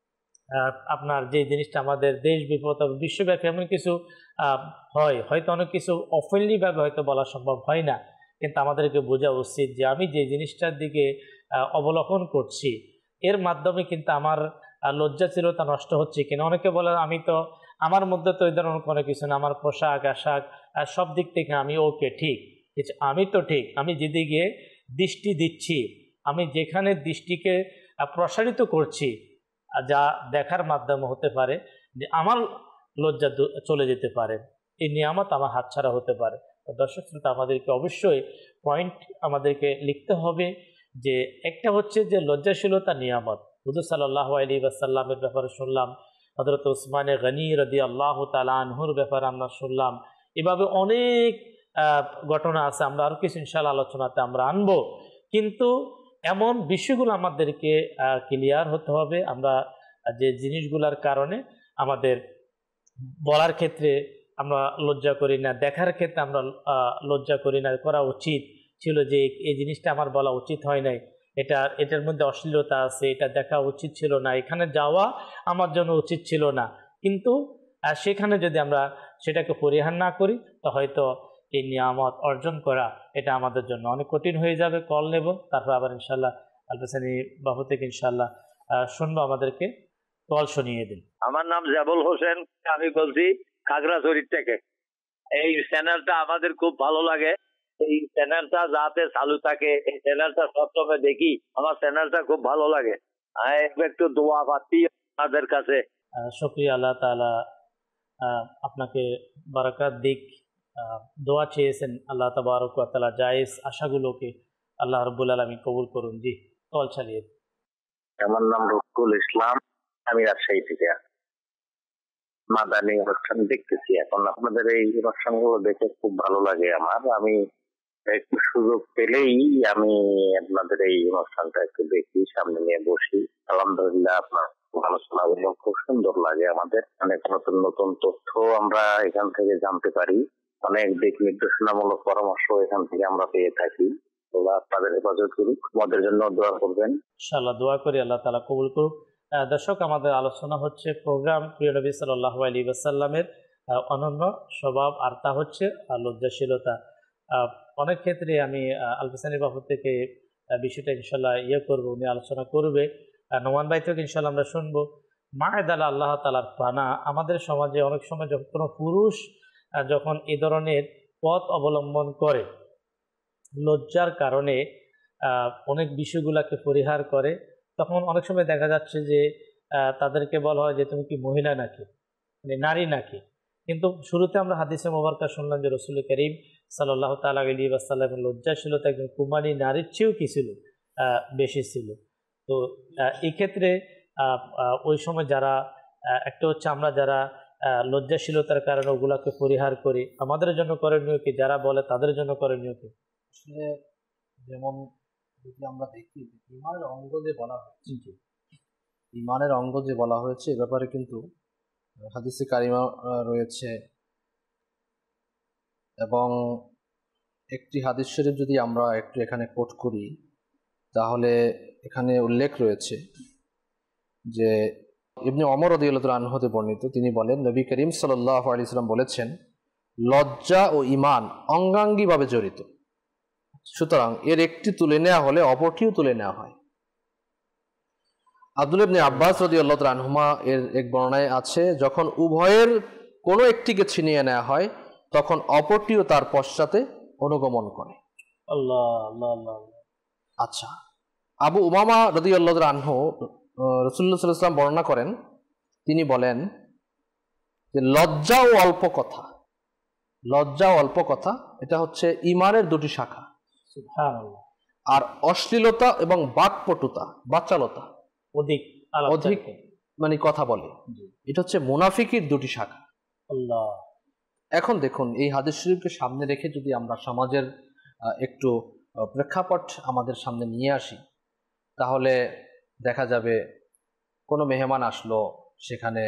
আপনার যে জিনিসটা আমাদের দেশ বিপদ বিশ্বব্যাপী এমন কিছু হয়, হয়তো অনেক কিছু অফেন্ডলিভাবে হয়তো বলা সম্ভব হয় না, কিন্তু আমাদেরকে বোঝা উচিত যে আমি যে জিনিসটার দিকে অবলোকন করছি এর মাধ্যমে কিন্তু আমার লজ্জাশীলতা নষ্ট হচ্ছে কিনা। অনেকে বলে আমি তো, আমার মধ্যে তো এই ধরনের কোনো কিছু না, আমার পোশাক আশাক সব দিক থেকে আমি ওকে, ঠিক, আমি তো ঠিক, আমি যেদিকে দৃষ্টি দিচ্ছি, আমি যেখানে দৃষ্টিকে প্রসারিত করছি, যা দেখার মাধ্যমে হতে পারে যে আমার লজ্জা চলে যেতে পারে, এই নিয়ামত আমার হাতছাড়া হতে পারে। দর্শক শ্রোতা, আমাদেরকে অবশ্যই পয়েন্ট আমাদেরকে লিখতে হবে যে একটা হচ্ছে যে লজ্জাশীলতা নিয়ামত। হুজুর সাল্লাল্লাহু আলাইহি ওয়াসাল্লামের ব্যাপারে শুনলাম, হযরত উসমানে গনি রাদিয়াল্লাহু তাআলা আনহুর ব্যাপারে আমরা শুনলাম, এভাবে অনেক ঘটনা আছে, আমরা আরও কিছু ইনশাআল্লাহ আলোচনাতে আমরা আনবো। কিন্তু এমন বিষয়গুলো আমাদেরকে ক্লিয়ার হতে হবে, আমরা যে জিনিসগুলোর কারণে আমাদের বলার ক্ষেত্রে আমরা লজ্জা করি না, দেখার ক্ষেত্রে আমরা লজ্জা করি না, করা উচিত ছিল যে এই জিনিসটা আমার বলা উচিত হয় নাই, এটা এটার মধ্যে অশ্লীলতা আছে, এটা দেখা উচিত ছিল না, এখানে যাওয়া আমার জন্য উচিত ছিল না, কিন্তু সেখানে যদি আমরা সেটাকে পরিহার না করি তো হয়তো এই নিয়ামত অর্জন করা এটা আমাদের জন্য অনেক কঠিন হয়ে যাবে। কল নেব, তারপর আবার ইনশাল্লাহ আল-হোসেইন বাবু থেকে ইনশাল্লাহ শুনবো, আমাদেরকে কল শুনিয়ে দিন। আমার নাম জাবুল হোসেন, আমি বলছি খাগড়াছড়ি থেকে। এই চ্যানেলটা আমাদের খুব ভালো লাগে, এই চ্যানেলটা যাতে চালু থাকে, এই চ্যানেলটা সবসময় দেখি, আমার চ্যানেলটা খুব ভালো লাগে। একটু দোয়া পাচ্ছি আপনাদের কাছে। শুকরিয়া, আল্লাহ তাআলা আপনাকে বারাকাত দিক। দোয়া চেয়েছেন, আল্লাহ তাবারক ওয়া তাআলা জায়েজ আশাগুলোকে আল্লাহ রাব্বুল আলামিন কবুল করুন। জি, কল চালিয়ে। আমার নাম রুকুল ইসলাম, আমি রাজশাহী থেকে মাদানী অনুষ্ঠান দেখতেছি এখন। আপনাদের এই অনুষ্ঠানগুলো দেখে খুব ভালো লাগে আমার। আমি একটু সুযোগ পেলেই আমি আপনাদের এই অনুষ্ঠানটা একটু দেখি, সামনে নিয়ে বসি। আলহামদুলিল্লাহ, আপনার আলোচনাগুলো খুব সুন্দর লাগে আমাদের। অনেক নতুন নতুন তথ্য আমরা এখান থেকে জানতে পারি, অনেক দিক নির্দেশনামূলক পরামর্শ এখান থেকে আমরা পেয়ে থাকি। আপনাদের হেফাজত করুক, আমাদের জন্য দোয়া করবেন। ইনশাআল্লাহ দোয়া করি, আল্লাহ তাআলা কবুল করুক। দর্শক, আমাদের আলোচনা হচ্ছে প্রোগ্রাম প্রিয় নবী সাল্লাল্লাহু আলাইহি ওয়াসাল্লামের অনন্য স্বভাব, আর তা হচ্ছে লজ্জাশীলতা। অনেক ক্ষেত্রে আমি আল-হোসেইন বাবু থেকে বিষয়টা ইনশাল্লাহ ইয়ে করবো, উনি আলোচনা করবে। নোমান ভাই থেকে ইনশাল্লাহ আমরা শুনবো। মায়েদালা আল্লাহ তাআলার পানা, আমাদের সমাজে অনেক সময় যখন কোনো পুরুষ যখন এ ধরনের পথ অবলম্বন করে, লজ্জার কারণে অনেক বিষয়গুলোকে পরিহার করে, তখন অনেক সময় দেখা যাচ্ছে যে তাদেরকে বলা হয় যে তুমি কি মহিলা নাকি, মানে নারী নাকি। কিন্তু শুরুতে আমরা হাদিসে মোবারকা শুনলাম যে রাসূল করিম সাল্লাল্লাহু তাআলা আলাইহি ওয়াসাল্লামের লজ্জাশীলতা একজন কুমারী নারীর চেয়েও কি ছিল, বেশি ছিল। তো এই ক্ষেত্রে ওই সময় যারা একটা হচ্ছে আমরা যারা লজ্জাশীলতার কারণে ওগুলাকে পরিহার করি, আমাদের জন্য করণীয় কি, যারা বলে তাদের জন্য করণীয় কি? আসলে যেমন যদি আমরা দেখি ইমানের অঙ্গ যে বলা হয়েছে, ইমানের অঙ্গ যে বলা হয়েছে এ ব্যাপারে কিন্তু হাদিসে কারিমা রয়েছে, এবং একটি হাদিস শরীফ যদি আমরা একটু এখানে কোট করি তাহলে এখানে উল্লেখ রয়েছে যে ইবনে ওমর রাদিয়াল্লাহু তাআলা আনহু হতে বর্ণিত, তিনি বলেন নবী করিম সাল্লাল্লাহু আলাইহি ওয়াসাল্লাম বলেছেন, লজ্জা ও ঈমান অঙ্গাঙ্গিভাবে জড়িত, সুতরাং এর একটি তুলে নেওয়া হলে অপরটিও তুলে নেওয়া হয়। আব্দুল্লাহ ইবনে আব্বাস রাদিয়াল্লাহু তাআলা আনহুমা এর এক বর্ণনায় আছে, যখন উভয়ের কোনো একটিকে ছিনিয়ে নেওয়া হয় তখন অপরটিও তার পশ্চাতে অনুগমন করে। আল্লাহ আল্লাহ আল্লাহ। আচ্ছা, আবু উমামা রাদিয়াল্লাহু তাআলা আনহু রাসূলুল্লাহ সাল্লাল্লাহু আলাইহি ওয়াসাল্লাম বর্ণনা করেন, তিনি বলেন যে লজ্জা ও অল্প কথা, লজ্জা ও অল্প কথা এটা হচ্ছে ঈমানের দুটি শাখা। সুবহানাল্লাহ। আর অশ্লীলতা এবং বাকপটুতা, বাচালতা, অধিক অধিক মানে কথা বলে, এটা হচ্ছে মুনাফিকের দুটি শাখা। আল্লাহ। এখন দেখুন, এই হাদিস শরীফকে সামনে রেখে যদি আমরা সমাজের একটু প্রেক্ষাপট আমাদের সামনে নিয়ে আসি, তাহলে দেখা যাবে কোনো মেহমান আসলো, সেখানে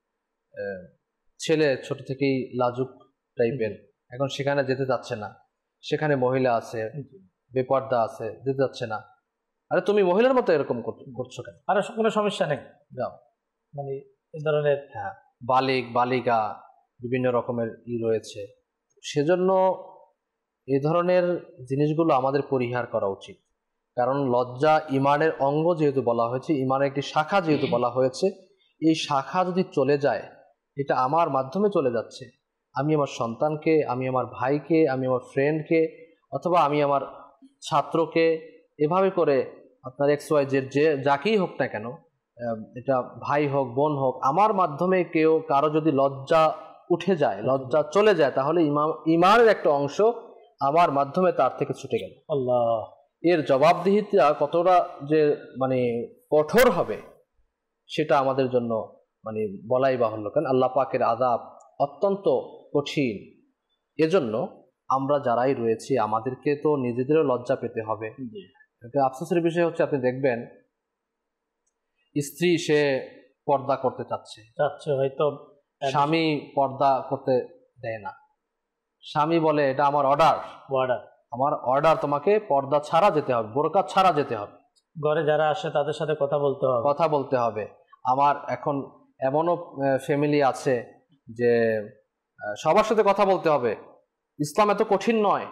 ছেলে ছোট থেকেই লাজুক টাইপের, এখন সেখানে যেতে যাচ্ছে না, সেখানে মহিলা আছে, বেপর্দা আছে, যেতে যাচ্ছে না। আরে তুমি মহিলার মতো এরকম করছো কেন? আরে কোনো সমস্যা নেই, যাও। মানে এই ধরনের, হ্যাঁ, বালিক বালিকা বিভিন্ন রকমের ই রয়েছে। সেজন্য এই ধরনের জিনিসগুলো আমাদের পরিহার করা উচিত। কারণ লজ্জা ইমানের অঙ্গ যেহেতু বলা হয়েছে, ইমানের একটি শাখা যেহেতু বলা হয়েছে, এই শাখা যদি চলে যায়, এটা আমার মাধ্যমে চলে যাচ্ছে। আমি আমার সন্তানকে, আমি আমার ভাইকে, আমি আমার ফ্রেন্ডকে, অথবা আমি আমার ছাত্রকে, এভাবে করে আপনার এক্স ওয়াই জেড যে যাকেই হোক না কেন, এটা ভাই হোক বোন হোক, আমার মাধ্যমে কেউ কারো যদি লজ্জা উঠে যায়, লজ্জা চলে যায়, তাহলে ইমান ইমানের একটা অংশ আমার মাধ্যমে তার থেকে ছুটে গেল। আল্লাহ। এর জবাবদিহিতা কতটা যে মানে কঠোর হবে, সেটা আমাদের জন্য মানে বলাই বাহুল্য। কারণ আল্লাহ পাকের আযাব অত্যন্ত কঠিন। এজন্য আমরা যারাই রয়েছি, আমাদেরকে তো নিজেদেরও লজ্জা পেতে হবে। আফসোসের বিষয় হচ্ছে, আপনি দেখবেন স্ত্রী সে পর্দা করতে চাচ্ছে চাচ্ছে হয়তো স্বামী পর্দা করতে দেয় না। স্বামী বলে, এটা আমার অর্ডার, অর্ডার আমার অর্ডার, তোমাকে পর্দা ছাড়া যেতে হবে, বোরকা ছাড়া যেতে হবে, ঘরে যারা আসে তাদের সাথে কথা বলতে হবে, কথা বলতে হবে। আমার এখন এমনও ফ্যামিলি আছে যে সবার সাথে কথা বলতে হবে। ইসলাম এত কঠিন নয়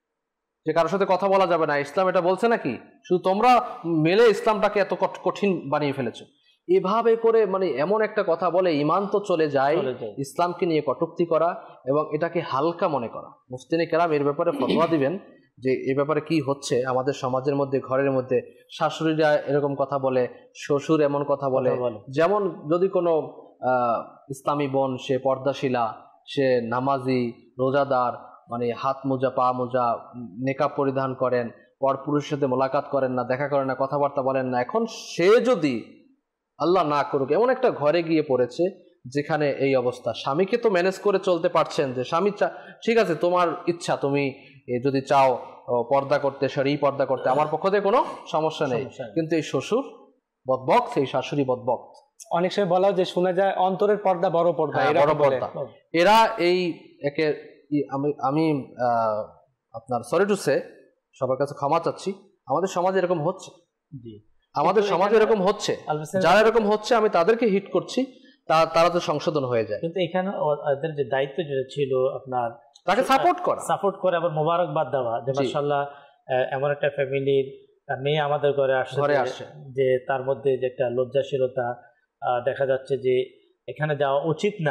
যে কারোর সাথে কথা বলা যাবে না। ইসলাম এটা বলছে নাকি? শুধু তোমরা মেলে ইসলামটাকে এত কঠিন বানিয়ে ফেলেছো। এভাবে করে মানে এমন একটা কথা বলে ইমান তো চলে যায়, ইসলামকে নিয়ে কটূক্তি করা এবং এটাকে হালকা মনে করা। মুফতিনে কেরাম এর ব্যাপারে ফতোয়া দিবেন যে এ ব্যাপারে কি হচ্ছে আমাদের সমাজের মধ্যে। ঘরের মধ্যে শাশুড়িরা এরকম কথা বলে, শ্বশুর এমন কথা বলে। যেমন যদি কোনো আহ ইসলামী বোন, সে পর্দাশীলা, সে নামাজি, রোজাদার, মানে হাত মোজা, পা মোজা, নেকাব পরিধান করেন, পরপুরুষের সাথে মোলাকাত করেন না, দেখা করেন না, কথাবার্তা বলেন না, এখন সে যদি আল্লাহ না করুক এমন একটা ঘরে গিয়ে পড়েছে যেখানে এই অবস্থা, স্বামীকে তো ম্যানেজ করে চলতে পারছেন যে স্বামী চা ঠিক আছে তোমার ইচ্ছা, তুমি যদি চাও পর্দা করতে, শরী পর্দা করতে, আমার পক্ষ থেকে কোনো সমস্যা নেই। কিন্তু এই শ্বশুর বদবক্ত, এই শাশুড়ি বদবক্ত। অনেক সময় বলা যে শোনা যায় অন্তরের পর্দা বড় পর্দা, বড় পর্দা। এরা এই একে আমি আমি আপনার সরি টু সে, সবার কাছে ক্ষমা চাচ্ছি, আমাদের সমাজে এরকম হচ্ছে। জি, আমাদের সমাজে এরকম হচ্ছে। যারা এরকম হচ্ছে আমি তাদেরকে হিট করছি, তারা তো সংশোধন হয়ে যায়। কিন্তু এখানে ওদের যে দায়িত্ব যেটা ছিল আপনার তাকে সাপোর্ট করা, সাপোর্ট করে আবার মোবারকবাদ দেওয়া যে মাশাআল্লাহ এমন একটা ফ্যামিলির মেয়ে আমাদের ঘরে আসছে, ঘরে আসছে, যে তার মধ্যে যে একটা লজ্জাশীলতা দেখা যাচ্ছে যে এখানে যাওয়া উচিত না,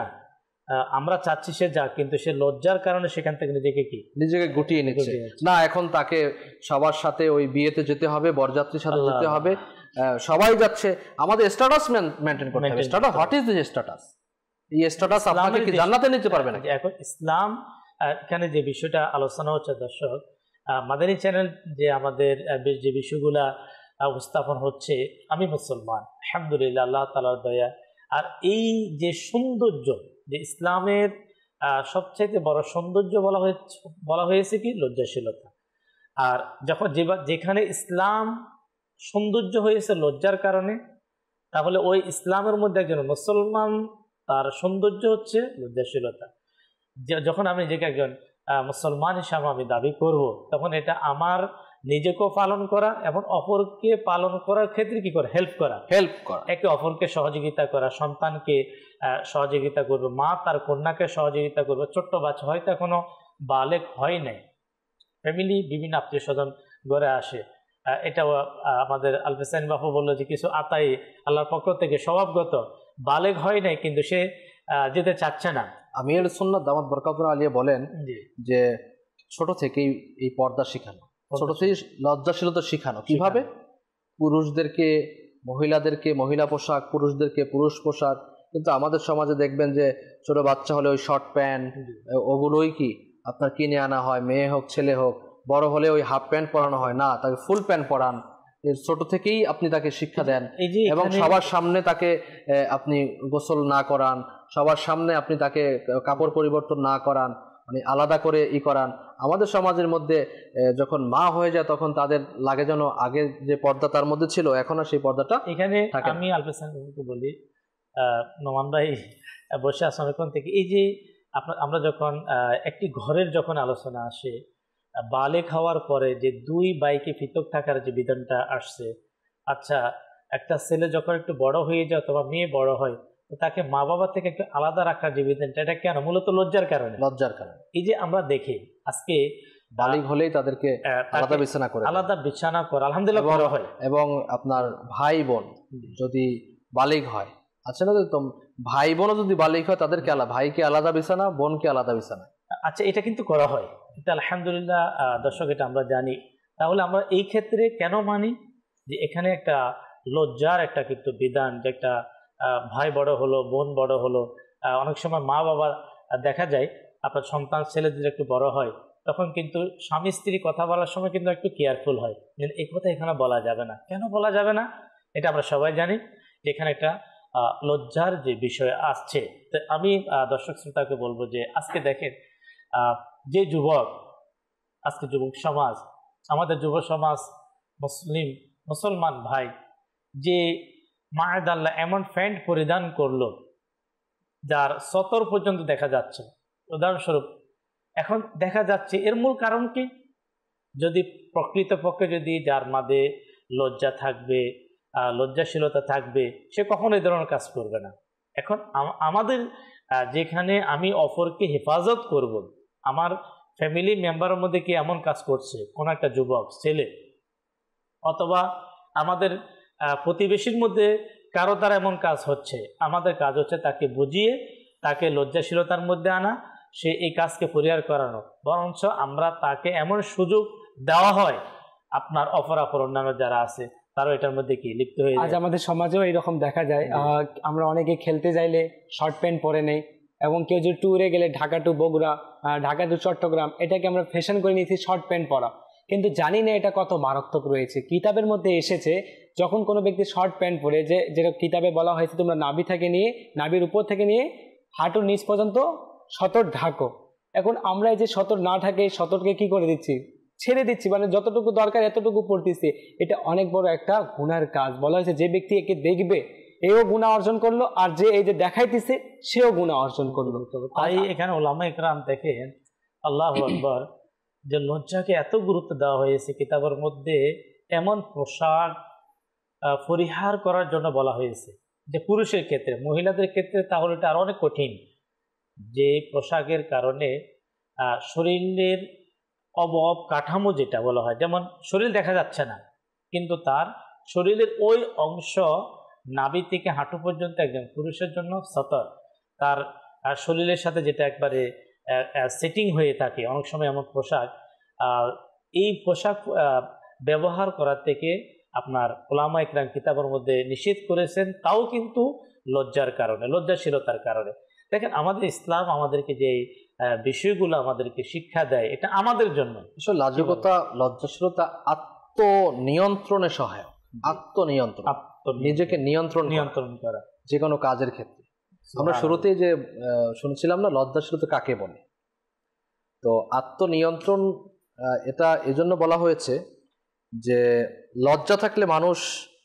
আমরা চাচ্ছি সে যাক, কিন্তু সে লজ্জার কারণে সেখান থেকে নিজেকে কি নিজেকে গুটিয়ে নিচ্ছে না। এখন তাকে সবার সাথে ওই বিয়েতে যেতে হবে, বরযাত্রীর সাথে যেতে হবে, সবাই যাচ্ছে, আমাদের স্ট্যাটাস মেইনটেইন করতে হবে। Status, what is this status? এই স্ট্যাটাস আপনাকে কি জান্নাতে নিতে পারবে না? এখন ইসলাম এখানে যে বিষয়টা আলোচনা হচ্ছে, দর্শক মাদানী চ্যানেল যে আমাদের যে বিষয়গুলা উপস্থাপন হচ্ছে, আমি মুসলমান আলহামদুলিল্লাহ, আল্লাহ তাআলার দয়া। আর এই যে সৌন্দর্য, যে ইসলামের সবচাইতে বড় সৌন্দর্য বলা হয়েছে বলা হয়েছে কি লজ্জাশীলতা। আর যখন যেখানে ইসলাম সৌন্দর্য হয়েছে লজ্জার কারণে, তাহলে ওই ইসলামের মধ্যে একজন মুসলমান তার সৌন্দর্য হচ্ছে লজ্জাশীলতা। যখন আমি নিজেকে একজন মুসলমান হিসাবে আমি দাবি করব, তখন এটা আমার নিজেকেও পালন করা এবং অপরকে পালন করার ক্ষেত্রে কি করে হেল্প করা, হেল্প করা, একে অপরকে সহযোগিতা করা, সন্তানকে সহযোগিতা করবে, মা তার কন্যাকে সহযোগিতা করবে, ছোট্ট বাচ্চা হয়তো এখনো বালেক হয় নাই, ফ্যামিলি বিভিন্ন আত্মীয় স্বজন ঘরে আসে, এটাও আমাদের আলফেসাইন বাপু বললো যে কিছু আতাই আল্লাহর পক্ষ থেকে স্বভাবগত বালেক হয় নাই, কিন্তু সে যেতে চাচ্ছে না। আমির সুন্নাত দামাত বরকাতুল্লাহ আলিয়া বলেন যে ছোট থেকেই এই পর্দা শেখানো, ছোট থেকে লজ্জাশীলতা শেখানো। কিভাবে? পুরুষদেরকে মহিলাদেরকে মহিলা পোশাক, পুরুষদেরকে পুরুষ পোশাক। কিন্তু আমাদের সমাজে দেখবেন যে ছোট বাচ্চা হলে ওই শর্ট প্যান্ট, ওগুলোই কি আপনার কিনে আনা হয়, মেয়ে হোক ছেলে হোক, বড় হলে ওই হাফ প্যান্ট পরানো হয় না, তাকে ফুল প্যান্ট পরান, ছোট থেকেই আপনি তাকে শিক্ষা দেন এবং সবার সামনে তাকে আপনি গোসল না করান, সবার সামনে আপনি তাকে কাপড় পরিবর্তন না করান, মানে আলাদা করে ই করান। আমাদের সমাজের মধ্যে যখন মা হয়ে যায় তখন তাদের লাগে যেন আগে যে পর্দা তার মধ্যে ছিল এখন আর সেই পর্দাটা এখানে আমি আলপেসানকে বলি, নোমান ভাই বসে আছেন অনেকক্ষণ থেকে, এই যে আপনার আমরা যখন একটি ঘরের যখন আলোচনা আসে বালেগ হওয়ার পরে যে দুই ভাইকে পৃথক থাকার যে বিধানটা আসছে, আচ্ছা একটা ছেলে যখন একটু বড় হয়ে যায় অথবা মেয়ে বড় হয় তাকে মা বাবা থেকে একটু আলাদা রাখার যে বিধানটা, এটা কেন? মূলত লজ্জার কারণে। লজ্জার কারণে। এই যে আমরা দেখি আজকে বালিগ হলেই তাদেরকে আলাদা বিছানা করে, আলাদা বিছানা করে আলহামদুলিল্লাহ বড় হয়। এবং আপনার ভাই বোন যদি বালিগ হয়, আচ্ছা না তো ভাই বোনও যদি বালিগ হয় তাদেরকে আলাদা, ভাইকে আলাদা বিছানা, বোনকে আলাদা বিছানা। আচ্ছা এটা কিন্তু করা হয়, এটা আলহামদুলিল্লাহ দর্শক এটা আমরা জানি। তাহলে আমরা এই ক্ষেত্রে কেন মানি যে এখানে একটা লজ্জার একটা কিন্তু বিধান, যে একটা ভাই বড় হলো, বোন বড় হলো, অনেক সময় মা বাবা দেখা যায় আপনার সন্তান ছেলেদের একটু বড় হয় তখন কিন্তু স্বামী স্ত্রী কথা বলার সময় কিন্তু একটু কেয়ারফুল হয়, কিন্তু এই কথা এখানে বলা যাবে না। কেন বলা যাবে না? এটা আমরা সবাই জানি যে এখানে একটা লজ্জার যে বিষয় আসছে। তো আমি দর্শক শ্রোতাকে বলবো যে আজকে দেখেন যে যুবক, আজকে যুবক সমাজ, আমাদের যুব সমাজ মুসলিম মুসলমান ভাই যে মা'আদাল্লাহ এমন প্যান্ট পরিধান করলো যার সতর পর্যন্ত দেখা যাচ্ছে, উদাহরণস্বরূপ এখন দেখা যাচ্ছে, এর মূল কারণ কি? যদি প্রকৃতপক্ষে যদি যার মাঝে লজ্জা থাকবে, লজ্জাশীলতা থাকবে, সে কখনো এই ধরনের কাজ করবে না। এখন আমাদের যেখানে আমি অপরকে হেফাজত করব, আমার ফ্যামিলি মেম্বারের মধ্যে কি এমন কাজ করছে কোন একটা যুবক ছেলে, অথবা আমাদের প্রতিবেশীর মধ্যে কারো দ্বারা এমন কাজ হচ্ছে, আমাদের কাজ হচ্ছে তাকে বুঝিয়ে তাকে লজ্জাশীলতার মধ্যে আনা, সে এই কাজকে পরিহার করানো, বরঞ্চ আমরা তাকে এমন সুযোগ দেওয়া হয় আপনার অপরাপর অন্যান্য যারা আছে তারও এটার মধ্যে কি লিপ্ত হয়ে যায়। আজ আমাদের সমাজেও এইরকম দেখা যায়, আমরা অনেকে খেলতে যাইলে শর্ট প্যান্ট পরে নেই, এবং কেউ যদি ট্যুরে গেলে ঢাকা টু বগুড়া, ঢাকা টু চট্টগ্রাম, এটাকে আমরা ফ্যাশন করে নিয়েছি শর্ট প্যান্ট পরা, কিন্তু জানি না এটা কত মারাত্মক রয়েছে। কিতাবের মধ্যে এসেছে যখন কোনো ব্যক্তি শর্ট প্যান্ট পরে, যে যেটা কিতাবে বলা হয়েছে তোমরা নাভি থেকে নিয়ে নাভির উপর থেকে নিয়ে হাঁটুর নিচ পর্যন্ত সতর ঢাকো। এখন আমরা এই যে সতর না ঢাকে সতরকে কি করে দিচ্ছি, ছেড়ে দিচ্ছি, মানে যতটুকু দরকার এতটুকু পড়তেছি। এটা অনেক বড় একটা গুনার কাজ। বলা হয়েছে যে ব্যক্তি একে দেখবে এও গুনাহ অর্জন করলো, আর যে এই যে দেখাইতেছে সেও গুনাহ অর্জন করলো। তাই এখানে ওলামা ইকরাম দেখেন, আল্লাহু আকবার, যে লজ্জাকে এত গুরুত্ব দেওয়া হয়েছে কিতাবের মধ্যে, এমন পোশাক পরিহার করার জন্য বলা হয়েছে যে পুরুষের ক্ষেত্রে, মহিলাদের ক্ষেত্রে তাহলে এটা আরো অনেক কঠিন, যে পোশাকের কারণে শরীরের অবয়ব কাঠামো যেটা বলা হয়, যেমন শরীর দেখা যাচ্ছে না কিন্তু তার শরীরের ওই অংশ নাভি থেকে হাঁটু পর্যন্ত একজন পুরুষের জন্য সতর, তার শরীরের সাথে যেটা একবারে সেটিং হয়ে থাকে অনেক সময় এমন পোশাক, এই পোশাক ব্যবহার করার থেকে আপনার ওলামা ইকরাম কিতাবের মধ্যে নিষেধ করেছেন, তাও কিন্তু লজ্জার কারণে, লজ্জাশীলতার কারণে। দেখেন আমাদের ইসলাম আমাদেরকে যে বিষয়গুলো আমাদেরকে শিক্ষা দেয় এটা আমাদের জন্য। লাজুকতা, লজ্জাশীলতা আত্মনিয়ন্ত্রণে সহায়ক, আত্মনিয়ন্ত্রণ, নিজেকে নিয়ন্ত্রণ নিয়ন্ত্রণ করা যে কোনো কাজের ক্ষেত্রে। আমরা শুরুতেই যে শুনছিলাম না লজ্জাশীলতা কাকে বলে, তো আত্মনিয়ন্ত্রণ এটা এজন্য বলা হয়েছে যে লজ্জা থাকলে মানুষ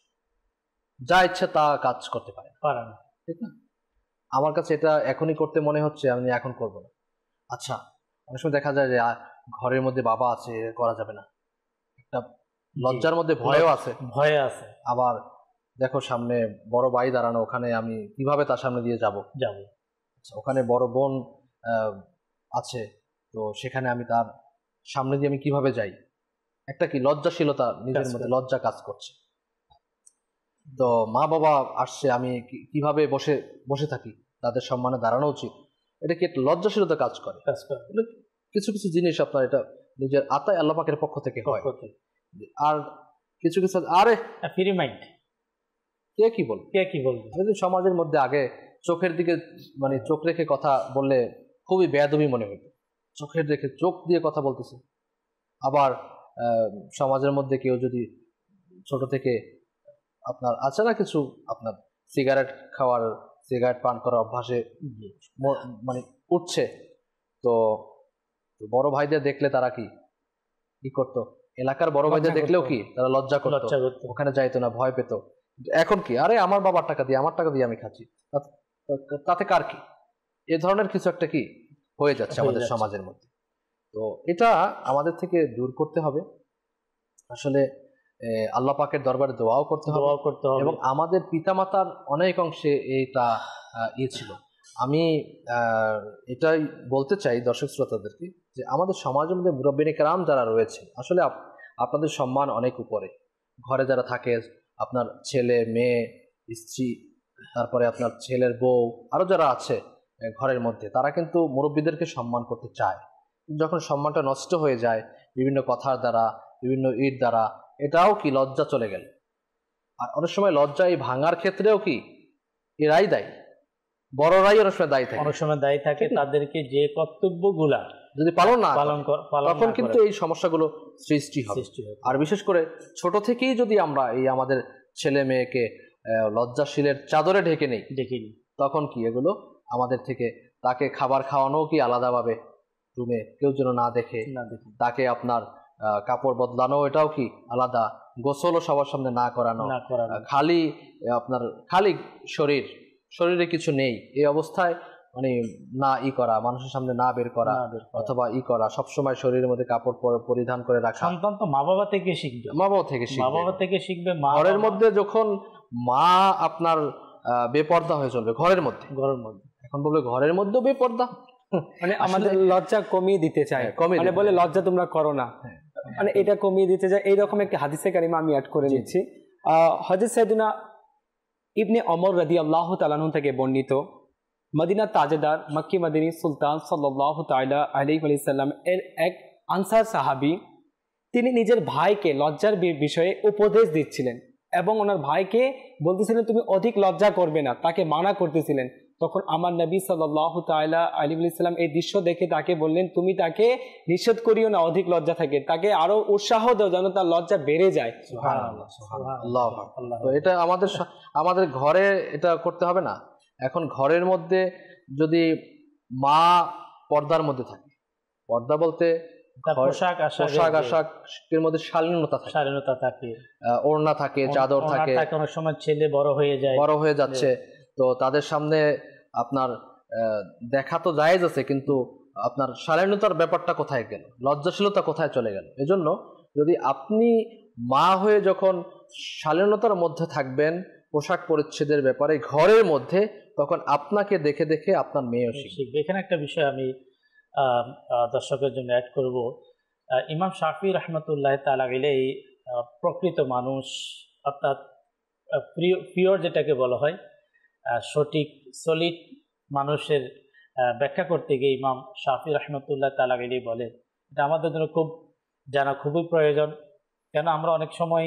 যা ইচ্ছা তা কাজ করতে পারে পারে না, ঠিক না? আমার কাছে এটা এখনই করতে মনে হচ্ছে, আমি এখন করব না। আচ্ছা, অনেক সময় দেখা যায় যে ঘরের মধ্যে বাবা আছে, করা যাবে না, একটা লজ্জার মধ্যে ভয়ও আছে, ভয় আছে। আবার দেখো সামনে বড় ভাই দাঁড়ানো, ওখানে আমি কিভাবে তার সামনে দিয়ে যাব যাব আচ্ছা, ওখানে বড় বোন আছে, তো সেখানে আমি তার সামনে দিয়ে আমি কিভাবে যাই, একটা কি লজ্জাশীলতা নিজের মধ্যে, লজ্জা কাজ করছে। তো মা বাবা আসছে, আমি কিভাবে বসে বসে থাকি, তাদের সম্মানে দাঁড়ানো উচিত, এটা কি একটা লজ্জাশীলতা কাজ করে। কিছু কিছু জিনিস আপনার এটা নিজের আতায় আল্লাহ পাকের পক্ষ থেকে হয়, আর কিছু কিছু আরে ফ্রি মাইন্ড, কে কি বলবে, কে কি বলবে। সমাজের মধ্যে আগে চোখের দিকে মানে চোখ রেখে কথা বললে খুবই বেয়াদবি মনে হইত, চোখের রেখে চোখ দিয়ে কথা বলতেছে, আবার সমাজের মধ্যে কেউ যদি ছোট থেকে আপনার আছে না কিছু আপনার সিগারেট খাওয়ার, সিগারেট পান করার অভ্যাসে মানে উঠছে, তো বড় ভাইদের দেখলে তারা কি কি করতো, এলাকার বড় ভাইদের দেখলেও কি তারা লজ্জা করতো, ওখানে যাইতো না, ভয় পেত। এখন কি, আরে আমার বাবার টাকা দিয়ে আমার টাকা দিয়ে আমি খাচ্ছি, তাতে কার কি, এ ধরনের কিছু একটা কি হয়ে যাচ্ছে আমাদের সমাজের মধ্যে। তো এটা আমাদের থেকে দূর করতে হবে। আসলে আল্লাহ পাকের দরবারে দোয়াও করতে হবে এবং আমাদের পিতামাতার অনেক অংশে এটা ইয়ে ছিল। আমি এটাই বলতে চাই দর্শক শ্রোতাদেরকে যে আমাদের সমাজের মধ্যে মুরব্বিনে কেরাম যারা রয়েছে, আসলে আপনাদের সম্মান অনেক উপরে। ঘরে যারা থাকে, আপনার ছেলে মেয়ে স্ত্রী, তারপরে আপনার ছেলের বউ, আরও যারা আছে ঘরের মধ্যে, তারা কিন্তু মুরব্বীদেরকে সম্মান করতে চায়। যখন সম্মানটা নষ্ট হয়ে যায় বিভিন্ন কথার দ্বারা, বিভিন্ন ঈদ দ্বারা, এটাও কি লজ্জা চলে গেল। আর অনেক সময় লজ্জা এই ভাঙার ক্ষেত্রেও কি এরাই দায়ী, বড়রাই অনেক সময় দায়ী থাকে, অনেক সময় দায়ী থাকে। তাদেরকে যে কর্তব্যগুলা যদি পালন না পালন তখন কিন্তু এই সমস্যাগুলো সৃষ্টি হবে। আর বিশেষ করে ছোট থেকেই যদি আমরা এই আমাদের ছেলে মেয়েকে লজ্জাশীলের চাদরে ঢেকে নেই, তখন কি এগুলো আমাদের থেকে, তাকে খাবার খাওয়ানো কি আলাদাভাবে রুমে কেউ যেন না দেখে, তাকে আপনার কাপড় বদলানো এটাও কি আলাদা, গোসলও সবার সামনে না করানো, খালি আপনার খালি শরীর, শরীরে কিছু নেই এই অবস্থায় মানে না ই করা, মানুষের সামনে না বের করা, অথবা ই করা, সবসময় শরীরের মধ্যে কাপড় পরিধান করে রাখা। সন্তান তো মা বাবা থেকে শিখবে, মা বাবা থেকে শিখবে, মা বাবা থেকে শিখবে। ঘরের মধ্যে যখন মা আপনার বেপর্দা হয়ে চলবে ঘরের মধ্যে, ঘরের মধ্যে এখন বলবে ঘরের মধ্যেও বেপর্দা, মানে আমাদের লজ্জা কমিয়ে দিতে চায়, মানে বলে লজ্জা তোমরা করো না, মানে এটা কমিয়ে দিতে যায়। এইরকম একটা হাদিসে কারিমা আমি অ্যাড করে নিচ্ছি। হযরত সাইয়েদনা ইবনে ওমর রাদিয়াল্লাহু তাআলা আনহু থেকে বর্ণিত, মদিনা তাজেদার মক্কি মদিনী সুলতান সাল্লাল্লাহু তাআলা আলাইহি ওয়াসাল্লাম এর এক আনসার সাহাবী, তিনি নিজের ভাইকে লজ্জার বিষয়ে উপদেশ দিচ্ছিলেন এবং ওনার ভাইকে বলতেছিলেন তুমি অধিক লজ্জা করবে না, তাকে মানা করতেছিলেন। তখন আমার নবী সাল্লাল্লাহু তাআলা আলাইহি ওয়াসাল্লাম এই দৃশ্য দেখে তাকে বললেন তুমি তাকে নিষেধ করিও না অধিক লজ্জা থেকে, তাকে আরো উৎসাহ দাও যেন তার লজ্জা বেড়ে যায়। সুবহানাল্লাহ, সুবহানাল্লাহ। তো এটা আমাদের আমাদের ঘরে এটা করতে হবে না। এখন ঘরের মধ্যে যদি মা পর্দার মধ্যে থাকে, পর্দা বলতে পোশাক পোশাক আশাকের মধ্যে শালীনতা থাকে, শালীনতা থাকে, ওড়না থাকে, চাদর থাকে, অনেক সময় ছেলে বড় হয়ে যায়, বড় হয়ে যাচ্ছে, তো তাদের সামনে আপনার দেখা তো জায়েজ আছে, কিন্তু আপনার শালীনতার ব্যাপারটা কোথায় গেল, লজ্জাশীলতা কোথায় চলে গেল। এজন্য যদি আপনি মা হয়ে যখন শালীনতার মধ্যে থাকবেন পোশাক পরিচ্ছেদের ব্যাপারে ঘরের মধ্যে, তখন আপনাকে দেখে দেখে আপনার মেয়েও শিখবে। এখানে একটা বিষয় আমি দর্শকের জন্য অ্যাড করব। ইমাম শাফি রহমতুল্লাহ তাআলা আলাইহি প্রকৃত মানুষ, অর্থাৎ পিওর যেটাকে বলা হয় সঠিক সলিড মানুষের ব্যাখ্যা করতে গিয়ে ইমাম শাফি রহমতুল্লাহ তাআলা আলাইহি বলে, এটা আমাদের জন্য খুব জানা খুবই প্রয়োজন। কেন আমরা অনেক সময়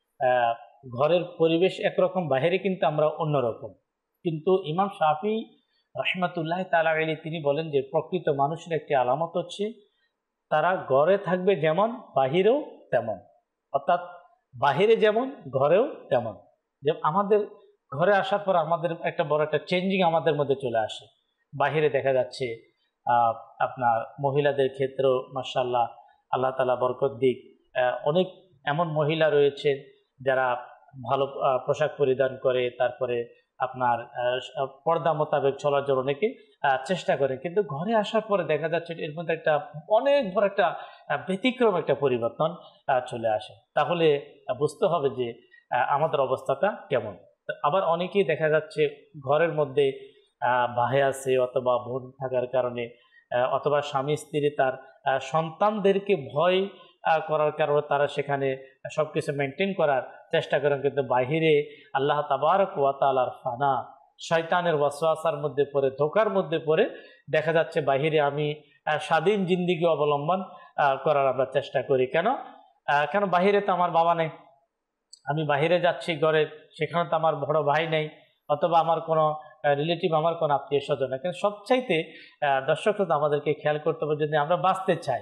ঘরের পরিবেশ একরকম, বাইরে কিন্তু আমরা অন্যরকম। কিন্তু ইমাম শাফি রহমতুল্লাহ তাআলা আলাইহি তিনি বলেন যে প্রকৃত মানুষের একটি আলামত হচ্ছে তারা ঘরে থাকবে যেমন বাহিরেও তেমন, অর্থাৎ বাহিরে যেমন ঘরেও তেমন। যে আমাদের ঘরে আসার পর আমাদের একটা বড় একটা চেঞ্জিং আমাদের মধ্যে চলে আসে। বাহিরে দেখা যাচ্ছে আপনার মহিলাদের ক্ষেত্রেও মাশাআল্লাহ আল্লাহ তাআলা বরকত দিক, অনেক এমন মহিলা রয়েছে যারা ভালো পোশাক পরিধান করে, তারপরে আপনার পর্দা মোতাবেক চলার জন্য অনেকে চেষ্টা করে। কিন্তু ঘরে আসার পরে দেখা যাচ্ছে এর মধ্যে একটা অনেক বড় একটা ব্যতিক্রম একটা পরিবর্তন চলে আসে। তাহলে বুঝতে হবে যে আমাদের অবস্থাটা কেমন। আবার অনেকেই দেখা যাচ্ছে ঘরের মধ্যে ভাই আছে অথবা বোন থাকার কারণে, অথবা স্বামী স্ত্রী তার সন্তানদেরকে ভয় করার কারণে তারা সেখানে সব কিছু মেনটেন করার চেষ্টা করেন, কিন্তু বাহিরে আল্লাহ তাবারক ওয়া তাআলার ফানা শয়তানের ওয়াসওয়াসার মধ্যে পড়ে, ধোকার মধ্যে পড়ে দেখা যাচ্ছে বাহিরে আমি স্বাধীন জিন্দিগি অবলম্বন করার আমরা চেষ্টা করি। কেন কেন বাহিরে তো আমার বাবা নেই, আমি বাহিরে যাচ্ছি ঘরে, সেখানে তো আমার বড় ভাই নেই, অথবা আমার কোনো রিলেটিভ, আমার কোনো আত্মীয় স্বজন। কিন্তু সবচাইতে দর্শক আমাদেরকে খেয়াল করতে হবে, যদি আমরা বাঁচতে চাই,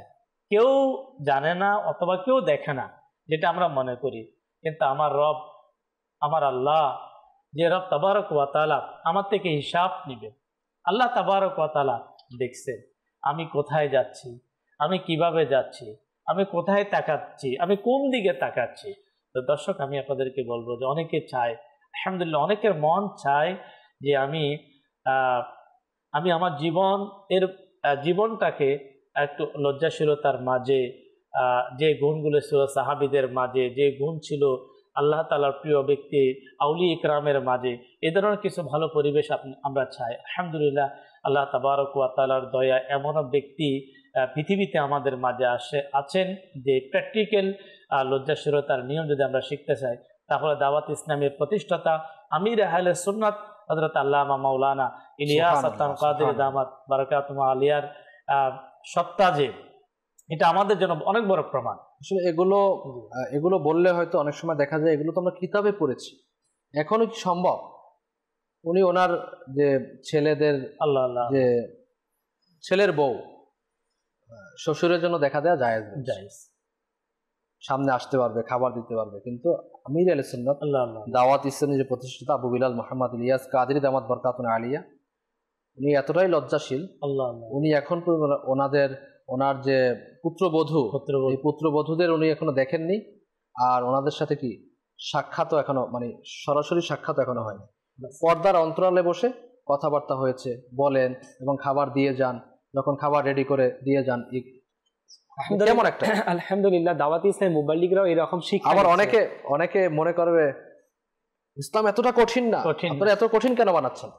কেউ জানে না অথবা কেউ দেখে না, যেটা আমরা মনে করি। কিন্তু আমার রব, আমার আল্লাহ, যে রব তাবারক ওয়া তাআলা আমার থেকে হিসাব নেবে, আল্লাহ তাবারক ওয়া তাআলা দেখছেন আমি কোথায় যাচ্ছি, আমি কিভাবে যাচ্ছি, আমি কোথায় তাকাচ্ছি, আমি কোন দিকে তাকাচ্ছি। তো দর্শক, আমি আপনাদেরকে বলবো যে অনেকে চায়, আলহামদুলিল্লাহ অনেকের মন চায় যে আমি আমি আমার জীবন এর জীবনটাকে একটু লজ্জাশীলতার মাঝে, যে গুণগুলো ছিল সাহাবীদের মাঝে, যে গুণ ছিল আল্লাহ তাআলার প্রিয় ব্যক্তি আউলি ইকরামের মাঝে, এ ধরনের কিছু ভালো পরিবেশ আমরা চাই। আলহামদুলিল্লাহ আল্লাহ তাবারক ওয়া তাআলার দয়া, এমনও ব্যক্তি পৃথিবীতে আমাদের মাঝে আসে আছেন যে প্র্যাকটিক্যাল লজ্জাশীলতার নিয়ম যদি আমরা শিখতে চাই, তাহলে দাওয়াত ইসলামের প্রতিষ্ঠাতা আমির আহলে সুন্নাত হযরত আল্লামা মাওলানা ইলিয়াস আত্তান কাদের দামাত বারাকাতুহু আলিয়ার সত্তা, যে এটা আমাদের জন্য অনেক বড় প্রমাণ। আসলে এগুলো এগুলো বললে হয়তো অনেক সময় দেখা যায় এগুলো তো আমরা কিতাবে পড়েছি, এখনো কি সম্ভব? উনি ওনার যে ছেলেদের, আল্লাহ আল্লাহ, যে ছেলের বউ শ্বশুরের জন্য দেখা দেয়া জায়েজ জায়েজ, সামনে আসতে পারবে, খাবার দিতে পারবে, কিন্তু আমির আহলে সুন্নাত দাওয়াত ইসলামের যে প্রতিষ্ঠাতা আবু বিলাল মুহাম্মদ ইলিয়াস কাদরি দামাত বরকাতুহু আলিয়া, উনি এতটাই লজ্জাশীল, আল্লাহ উনি এখন ওনাদের ওনার যে পুত্রবধূ, এই পুত্রবধূদের উনি এখনো দেখেননি, আর ওনাদের সাথে কি সাক্ষাৎও এখনো, মানে সরাসরি সাক্ষাৎ এখনো হয়নি। পর্দার অন্তরালে বসে কথাবার্তা হয়েছে, বলেন এবং খাবার দিয়ে যান, যখন খাবার রেডি করে দিয়ে যান। কেমন একটা আলহামদুলিল্লাহ দাওয়াত ইসলাম মুবাল্লিগরাও এরকম শিক্ষা। আবার অনেকে অনেকে মনে করবে ইসলাম এতটা কঠিন না, আপনারা এত কঠিন কেন বানাচ্ছেন?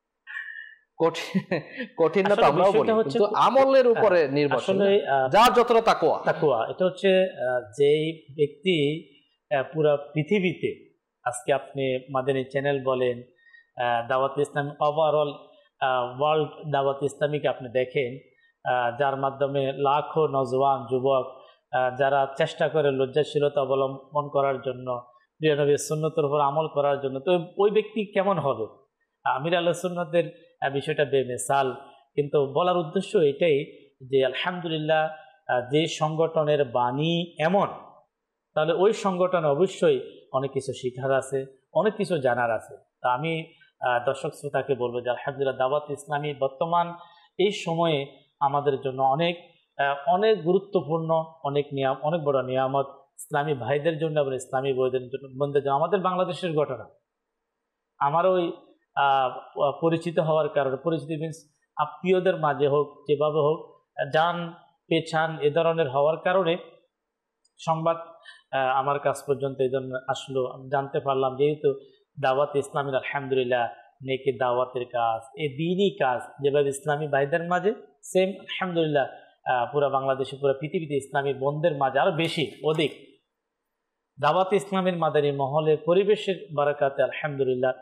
কঠিন না তো আমরাও বলি, কিন্তু আমলের উপরে নির্ভরশীল, যার যতটা তাকওয়া তাকওয়া এটা হচ্ছে যেই ব্যক্তি পুরা পৃথিবীতে, আজকে আপনি মাদানী চ্যানেল বলেন, দাওয়াত ইসলাম ওভারঅল ওয়ার্ল্ড দাওয়াত ইসলামীকে আপনি দেখেন, যার মাধ্যমে লাখো নওজওয়ান যুবক যারা চেষ্টা করে লজ্জাশীলতা অবলম্বন করার জন্য, প্রিয় নবীর সুন্নতের উপর আমল করার জন্য, তো ওই ব্যক্তি কেমন হবে? আমির আহলে সুন্নাতের বিষয়টা বেমিসাল, কিন্তু বলার উদ্দেশ্য এটাই যে আলহামদুলিল্লাহ যে সংগঠনের বাণী এমন, তাহলে ওই সংগঠনে অবশ্যই অনেক কিছু শিখার আছে, অনেক কিছু জানার আছে। তা আমি দর্শক শ্রোতাকে বলবো যে আলহামদুলিল্লাহ দাওয়াত ইসলামী বর্তমান এই সময়ে আমাদের জন্য অনেক অনেক গুরুত্বপূর্ণ, অনেক নিয়াম, অনেক বড় নিয়ামত ইসলামী ভাইদের জন্য এবং ইসলামী বইদের জন্য, বন্ধুদের জন্য। আমাদের বাংলাদেশের ঘটনা, আমার ওই পরিচিত হওয়ার কারণে, পরিচিতি মিনস আত্মীয়দের মাঝে হোক, যেভাবে হোক, জান পেছান এ ধরনের হওয়ার কারণে সংবাদ আমার কাছ পর্যন্ত এই জন্য আসলো, আমি জানতে পারলাম যেহেতু দাওয়াত ইসলামের আলহামদুলিল্লাহ নেকি দাওয়াতের কাজ, এই দিনই কাজ যেভাবে ইসলামী ভাইদের মাঝে সেম আলহামদুলিল্লাহ পুরো বাংলাদেশে, পুরো পৃথিবীতে ইসলামী বন্ধের মাঝে আরো বেশি অধিক দাওয়াত ইসলামের মাদানী মহলে পরিবেশের বারাকাতে আলহামদুলিল্লাহ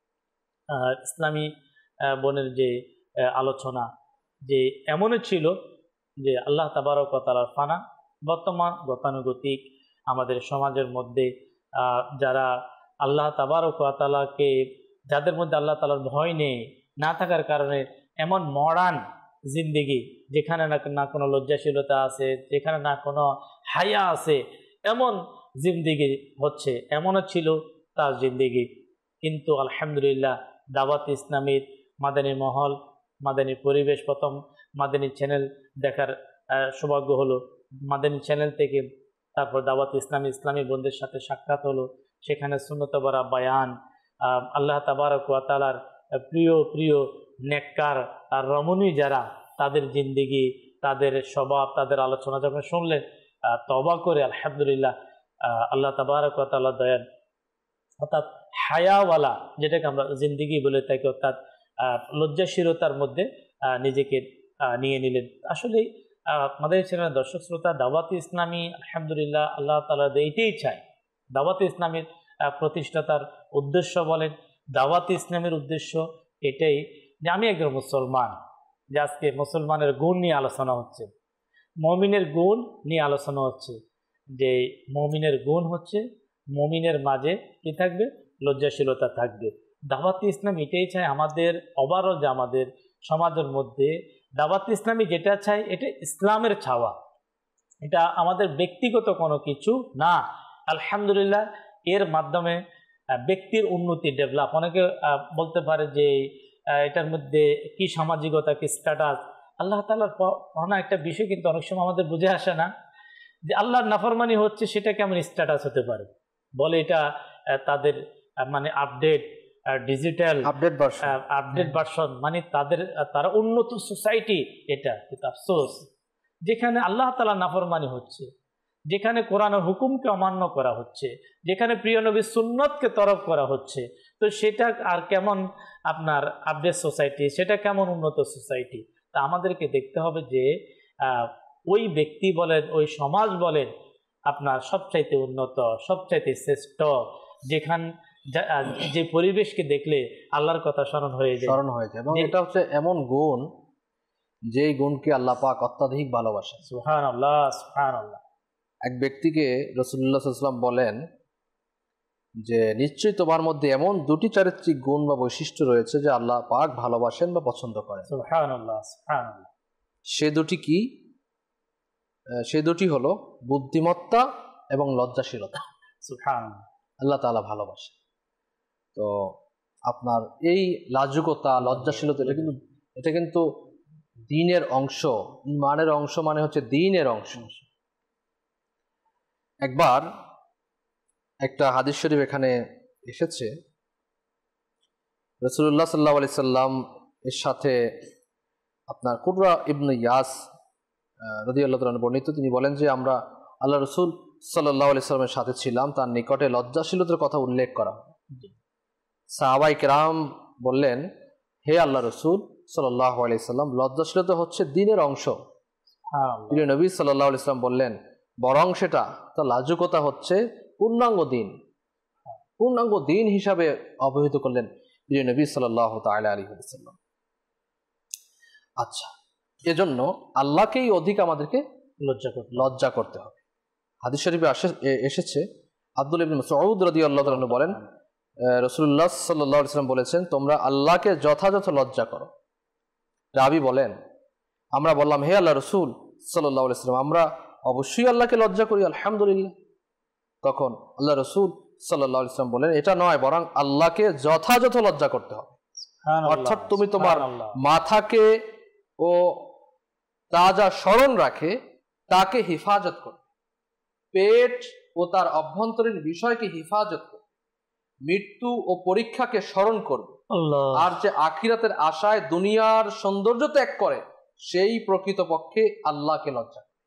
ইসলামী বনের যে আলোচনা যে এমনই ছিল যে আল্লাহ তাবারক ওয়া তাআলার ফানা বর্তমান গতানুগতিক আমাদের সমাজের মধ্যে যারা আল্লাহ তাবারক ওয়া তাআলাকে, যাদের মধ্যে আল্লাহ তাআলার ভয় নেই, না থাকার কারণে এমন মডার্ন জিন্দেগি, যেখানে না না কোনো লজ্জাশীলতা আছে, যেখানে না কোনো হায়া আছে, এমন জিন্দেগি হচ্ছে, এমনও ছিল তার জিন্দেগি। কিন্তু আলহামদুলিল্লাহ দাওয়াত ইসলামীর মাদানী মহল, মাদানী পরিবেশ, প্রথম মাদানী চ্যানেল দেখার সৌভাগ্য হলো, মাদানী চ্যানেল থেকে তারপর দাওয়াত ইসলামী ইসলামী বন্ধুদের সাথে সাক্ষাৎ হলো, সেখানে সুন্নত ভরা বায়ান, আল্লাহ তাবারক ওয়া তাআলার প্রিয় প্রিয় নেককার আর রমণী যারা, তাদের জিন্দেগি, তাদের স্বভাব, তাদের আলোচনা যখন শুনলেন, তওবা করে আলহামদুলিল্লাহ আল্লাহ তাবারক ওয়া তাআলা দয়ান, অর্থাৎ হায়াওয়ালা, যেটাকে আমরা জিন্দেগি বলে থাকি, অর্থাৎ লজ্জাশীলতার মধ্যে নিজেকে নিয়ে নিলেন। আসলে আমাদের চ্যানেলের দর্শক শ্রোতা, দাওয়াত ইসলামী আলহামদুলিল্লাহ আল্লাহ তাআলা এইটাই চায়। দাওয়াত ইসলামের প্রতিষ্ঠাতার উদ্দেশ্য বলেন, দাওয়াত ইসলামের উদ্দেশ্য এটাই যে আমি একজন মুসলমান, যে আজকে মুসলমানের গুণ নিয়ে আলোচনা হচ্ছে, মুমিনের গুণ নিয়ে আলোচনা হচ্ছে, যে মুমিনের গুণ হচ্ছে মুমিনের মাঝে কি থাকবে? লজ্জাশীলতা থাকবে। দাওয়াত ইসলাম এটাই চায় আমাদের ওভারঅল, যে আমাদের সমাজের মধ্যে দাওয়াত ইসলামী যেটা চায় এটা ইসলামের ছাওয়া, এটা আমাদের ব্যক্তিগত কোনো কিছু না। আলহামদুলিল্লাহ এর মাধ্যমে ব্যক্তির উন্নতি, ডেভেলপ। অনেকে বলতে পারে যে এটার মধ্যে কি সামাজিকতা, কি স্ট্যাটাস। আল্লাহ তাআলার পাওনা একটা বিষয় কিন্তু অনেক সময় আমাদের বুঝে আসে না, যে আল্লাহর নাফরমানি হচ্ছে সেটা কেমন স্ট্যাটাস হতে পারে। বলে এটা তাদের মানে update digital update version, update version মানে তাদের তারা উন্নত সোসাইটি। এটা কিন্তু আফসোস, যেখানে আল্লাহ তাআলা নাফরমানি হচ্ছে, যেখানে কোরআনের হুকুমকে অমান্য করা হচ্ছে, যেখানে প্রিয় নবীর সুন্নতকে তরফ করা হচ্ছে, তো সেটা আর কেমন আপনার আপডেট সোসাইটি, সেটা কেমন উন্নত সোসাইটি। তা আমাদেরকে দেখতে হবে যে ওই ব্যক্তি বলেন, ওই সমাজ বলেন আপনার সবচাইতে উন্নত, সবচাইতে শ্রেষ্ঠ, যেখান যে পরিবেশকে দেখলে আল্লাহর কথা স্মরণ হয়ে যায়, স্মরণ হয়ে যায়। এবং এটা হচ্ছে এমন গুণ, যেই গুণকে আল্লাহ পাক অত্যাধিক ভালোবাসেন। সুবহানাল্লাহ, সুবহানাল্লাহ। এক ব্যক্তিকে রাসূলুল্লাহ সাল্লাল্লাহু আলাইহি ওয়াসাল্লাম বলেন যে নিশ্চয়ই তোমার মধ্যে এমন দুটি চারিত্রিক গুণ বা বৈশিষ্ট্য রয়েছে যে আল্লাহ পাক ভালোবাসেন বা পছন্দ করেন। সুবহানাল্লাহ, সুবহানাল্লাহ। সে দুটি কি? সে দুটি হলো বুদ্ধিমত্তা এবং লজ্জাশীলতা। সুবহানাল্লাহ। আল্লাহ তাআলা ভালোবাসেন। তো আপনার এই লাজুকতা, লজ্জাশীলতা, এটা কিন্তু এটা কিন্তু দ্বীনের অংশ, ঈমানের অংশ, মানে হচ্ছে দ্বীনের অংশ। একবার একটা হাদিস শরীফ এখানে এসেছে, রাসূলুল্লাহ সাল্লাল্লাহু আলাইহি সাল্লাম এর সাথে আপনার কুররা ইবনে ইয়াস রাদিয়াল্লাহু তাআলা বর্ণিত, তিনি বলেন যে আমরা আল্লাহ রাসূল সাল্লাল্লাহু আলাইহি সাল্লামের সাথে ছিলাম, তার নিকটে লজ্জাশীলতার কথা উল্লেখ করা। সাহাবায়ে কেরাম বললেন, হে আল্লাহ রাসূল সাল্লাল্লাহু আলাইহি সাল্লাম, লজ্জাশীলতা হচ্ছে দ্বীনের অংশ। প্রিয় নবী সাল্লাল্লাহু আলাইহি সাল্লাম বললেন, বরং সেটা তা লাজুকতা হচ্ছে পূর্ণাঙ্গ দ্বীন, পূর্ণাঙ্গ দ্বীন হিসাবে অবহিত করলেন প্রিয় নবী সাল্লাল্লাহু তাআলা আলাইহি ওয়াসাল্লাম। আচ্ছা, এজন্য আল্লাহকেই অধিক আমাদেরকে লজ্জা করতে লজ্জা করতে হবে। হাদিস শরীফে এসেছে, আব্দুল্লাহ ইবনে মাসউদ রাদিয়াল্লাহু তাআলা বলেন, রাসূলুল্লাহ সাল্লাল্লাহু আলাইহি ওয়াসাল্লাম বলেছেন, তোমরা আল্লাহকে যথাযথ লজ্জা করো। রাবী বলেন, আমরা বললাম, হে আল্লাহ রাসূল সাল্লাল্লাহু আলাইহি ওয়াসাল্লাম, আমরা অবশ্যই আল্লাহকে লজ্জা করি, আলহামদুলিল্লাহ। তখন আল্লাহ রাসূল সাল্লাল্লাহু আলাইহি ওয়াসাল্লাম বলেন, এটা নয়, বরং আল্লাহকে যথাযথ লজ্জা করতে হবে। অর্থাৎ তুমি তোমার মাথাকে ও তা যা স্মরণ রাখে তাকে হিফাজত করবে, পেট ও তার অভ্যন্তরীণ বিষয়কে হিফাজত করবে, মৃত্যু ও পরীক্ষাকে স্মরণ করবে, আর যে আখিরাতের আশায় দুনিয়ার সৌন্দর্য ত্যাগ করে সেই প্রকৃতপক্ষে আল্লাহকে লজ্জা করে।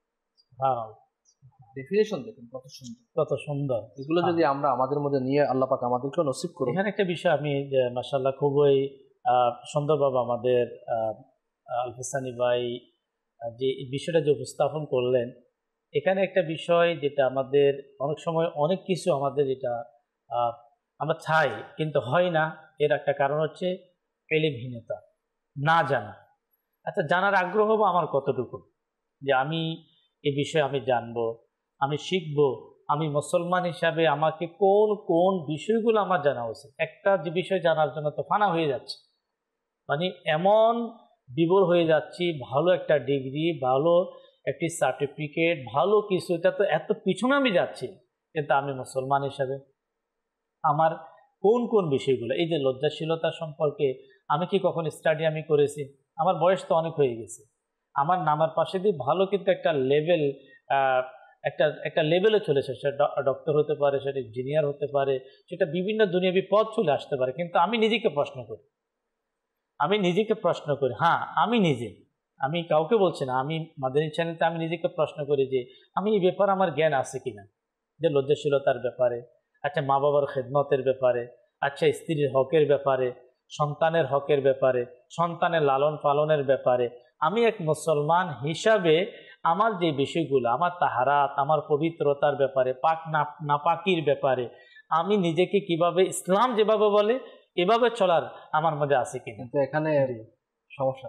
ডেফিনিশন দেখুন কত সুন্দর, কত সুন্দর। এগুলো যদি আমরা আমাদের মধ্যে নিয়ে আল্লাহ পাক আমাদেরকে নসিব করুন। এখানে একটা বিষয় আমি মাশাআল্লাহ খুবই সুন্দরভাবে আমাদের আলফিসানি ভাই যে বিষয়টা যে উপস্থাপন করলেন, এখানে একটা বিষয় যেটা আমাদের অনেক সময় অনেক কিছু আমাদের যেটা আমরা চাই কিন্তু হয় না, এর একটা কারণ হচ্ছে এলেমহীনতা, না জানা। আচ্ছা, জানার আগ্রহ বা আমার কতটুকু, যে আমি এই বিষয়ে আমি জানবো, আমি শিখবো, আমি মুসলমান হিসাবে আমাকে কোন কোন বিষয়গুলো আমার জানা উচিত। একটা যে বিষয় জানার জন্য তো ফানা হয়ে যাচ্ছে, মানে এমন বিভোর হয়ে যাচ্ছি, ভালো একটা ডিগ্রি, ভালো একটি সার্টিফিকেট, ভালো কিছু, এটা তো এত পিছনে আমি যাচ্ছি, কিন্তু আমি মুসলমান হিসাবে আমার কোন কোন বিষয়গুলো, এই যে লজ্জাশীলতা সম্পর্কে আমি কি কখন স্টাডি আমি করেছি? আমার বয়স তো অনেক হয়ে গেছে, আমার নামের পাশে দিয়ে ভালো কিন্তু একটা লেভেল, একটা একটা লেভেলে চলেছে, সেটা ডক্টর হতে পারে, সেটা ইঞ্জিনিয়ার হতে পারে, সেটা বিভিন্ন দুনিয়াবী পদ চলে আসতে পারে, কিন্তু আমি নিজেকে প্রশ্ন করি, আমি নিজেকে প্রশ্ন করি হ্যাঁ আমি নিজে, আমি কাউকে বলছি না, আমি মাদানী চ্যানেলতে আমি নিজেকে প্রশ্ন করি যে আমি এই ব্যাপারে আমার জ্ঞান আছে কিনা, যে লজ্জাশীলতার ব্যাপারে, আচ্ছা মা বাবার খেদমতের ব্যাপারে, আচ্ছা স্ত্রীর হকের ব্যাপারে, সন্তানের হকের ব্যাপারে, সন্তানের লালন পালনের ব্যাপারে, আমি এক মুসলমান হিসাবে আমার যে বিষয়গুলো, আমার তাহারাত, আমার পবিত্রতার ব্যাপারে, পাক না নাপাকির ব্যাপারে, আমি নিজেকে কিভাবে ইসলাম যেভাবে বলে এভাবে চলার আমার মধ্যে আছে কিনা। কিন্তু এখানে সমস্যা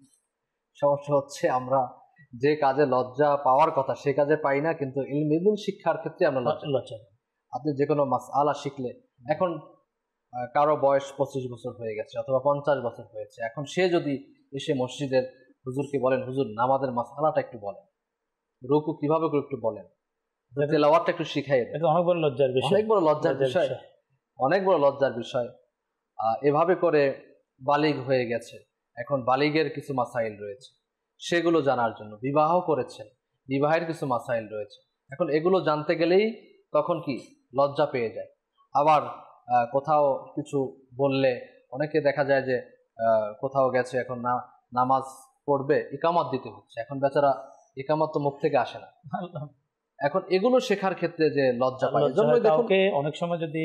সমস্যা হচ্ছে আমরা যে কাজে লজ্জা পাওয়ার কথা সে কাজে পাই না, কিন্তু ইলম শিক্ষার ক্ষেত্রে আমরা লজ্জা। আপনি যে কোনো মাসআলা শিখলে, এখন কারো বয়স পঁচিশ বছর হয়ে গেছে অথবা পঞ্চাশ বছর হয়েছে, এখন সে যদি এসে মসজিদের হুজুরকে বলেন, হুজুর নামাজের মাসআলাটা একটু বলেন, রুকু কিভাবে করে একটু বলেন, তেলাওয়াতটা একটু শিখাই দেন। এটা অনেক বড় লজ্জার বিষয়, অনেক বড় লজ্জার বিষয়, অনেক বড় লজ্জার বিষয়। এভাবে করে বালিগ হয়ে গেছে, এখন বালিগের কিছু মাসাইল রয়েছে, সেগুলো জানার জন্য বিবাহ করেছেন, বিবাহের কিছু মাসাইল রয়েছে। এখন এগুলো জানতে গেলেই তখন কি লজ্জা পেয়ে যায়। আবার কোথাও কিছু বললে অনেকে দেখা যায় যে কোথাও গেছে, এখন না নামাজ পড়বে, ইকামত দিতে হচ্ছে, এখন বেচারা ইকামত তো মুখ থেকে আসে না। এখন এগুলো শেখার ক্ষেত্রে যে লজ্জা পায়, এজন্যই দেখুন অনেক সময় যদি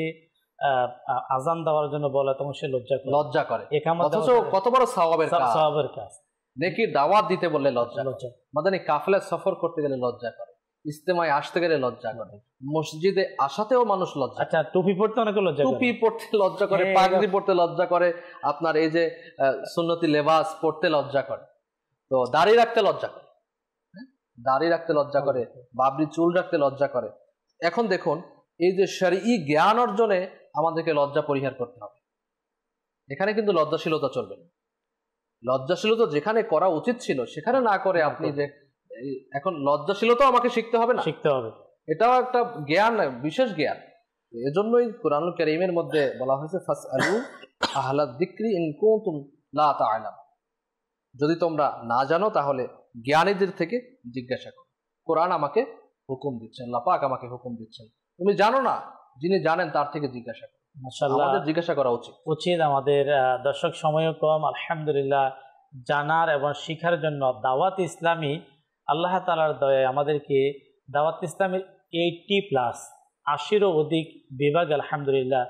আজান দেওয়ার জন্য বলে তখন সে লজ্জা করে, লজ্জা করে, অথচ কত বড় সওয়াবের কাজ, সওয়াবের কাজ। নেকির দাওয়াত দিতে বললে লজ্জা লজ্জা মাদানী কাফেলা সফর করতে গেলে লজ্জা করে, ইজতেমায় আসতে গেলে লজ্জা করে, মসজিদে আসাতেও মানুষ লজ্জা। আচ্ছা, টুপি পড়তে অনেকে লজ্জা করে, টুপি পড়তে লজ্জা করে, পাগড়ি পড়তে লজ্জা করে, আপনার এই যে সুন্নতি লেবাস পড়তে লজ্জা করে, তো দাড়ি রাখতে লজ্জা করে, দাড়ি রাখতে লজ্জা করে, বাবরি চুল রাখতে লজ্জা করে। এখন দেখুন, এই যে শরঈ জ্ঞান অর্জনে আমাদেরকে লজ্জা পরিহার করতে হবে। এখানে কিন্তু লজ্জাশীলতা চলবে না। লজ্জাশীলতা যেখানে করা উচিত ছিল সেখানে না করে আপনি যে এখন লজ্জাশীলতা আমাকে শিখতে হবে না, শিখতে হবে, এটাও একটা জ্ঞান, বিশেষ জ্ঞান। এজন্যই কুরআনুল কারীমের মধ্যে বলা হয়েছে ফাসআলু আহলা যিকরি ইন কুনতুম লা তা'লাম, যদি তোমরা না জানো তাহলে জ্ঞানীদের থেকে জিজ্ঞাসা করো। কোরআন আমাকে হুকুম দিচ্ছেন, আল্লাহ পাক আমাকে হুকুম দিচ্ছেন, তুমি জানো না, যিনি জানেন তার থেকে জিজ্ঞাসা করো। মাশাআল্লাহ, আমাদের জিজ্ঞাসা করা উচিত উচিত আমাদের। দর্শক সময়ও কম, আলহামদুলিল্লাহ, জানার এবং শিখার জন্য দাওয়াত ইসলামী আল্লাহ তাআলার দয়ায় আমাদেরকে দাওয়াত ইসলামের এইটটি প্লাস আশিরও অধিক বিভাগ আলহামদুলিল্লাহ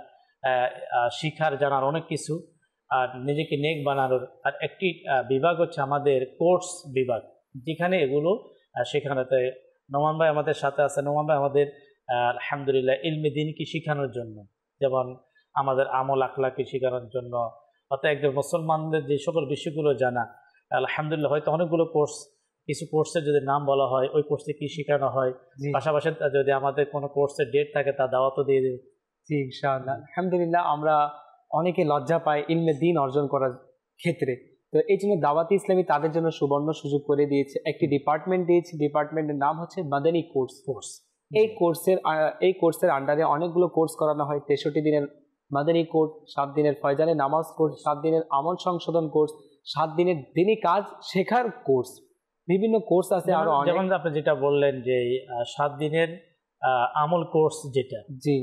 শিখার জানার অনেক কিছু, আর নিজেকে নেক বানানোর আর একটি বিভাগ হচ্ছে আমাদের কোর্স বিভাগ, যেখানে এগুলো শেখানোতে নোমান ভাই আমাদের সাথে আছে। নোমান ভাই আমাদের আলহামদুলিল্লাহ ইলমে দ্বীনকে শেখানোর জন্য, যেমন আমাদের আমল আখলাকে শেখানোর জন্য, অর্থাৎ একজন মুসলমানদের যে সকল বিষয়গুলো জানা, আলহামদুলিল্লাহ হয়তো অনেকগুলো কোর্স, কিছু কোর্সের যদি নাম বলা হয় ওই কোর্সে কি শেখানো হয়, পাশাপাশি যদি আমাদের কোনো কোর্সের ডেট থাকে তা দাওয়াতও দিয়ে দেবে। জি ইনশাআল্লাহ। আলহামদুলিল্লাহ, আমরা অনেকে লজ্জা পাই ইলমে দ্বীন অর্জন করার ক্ষেত্রে, তো এই জন্য দাওয়াতি ইসলামী তাদের জন্য সুবর্ণ সুযোগ করে দিয়েছে, একটি ডিপার্টমেন্ট দিয়েছে, ডিপার্টমেন্টের নাম হচ্ছে মাদানী কোর্স কোর্স এই কোর্সের এই কোর্সের আন্ডারে অনেকগুলো কোর্স করানো হয়। তেষট্টি দিনের মাদানী কোর্স, সাত দিনের ফয়জানে নামাজ কোর্স, সাত দিনের আমল সংশোধন কোর্স, সাত দিনের দিনী কাজ শেখার কোর্স, বিভিন্ন কোর্স আছে আরো অনেক। যেমন আপনি যেটা বললেন যে সাত দিনের আমল কোর্স, যেটা জি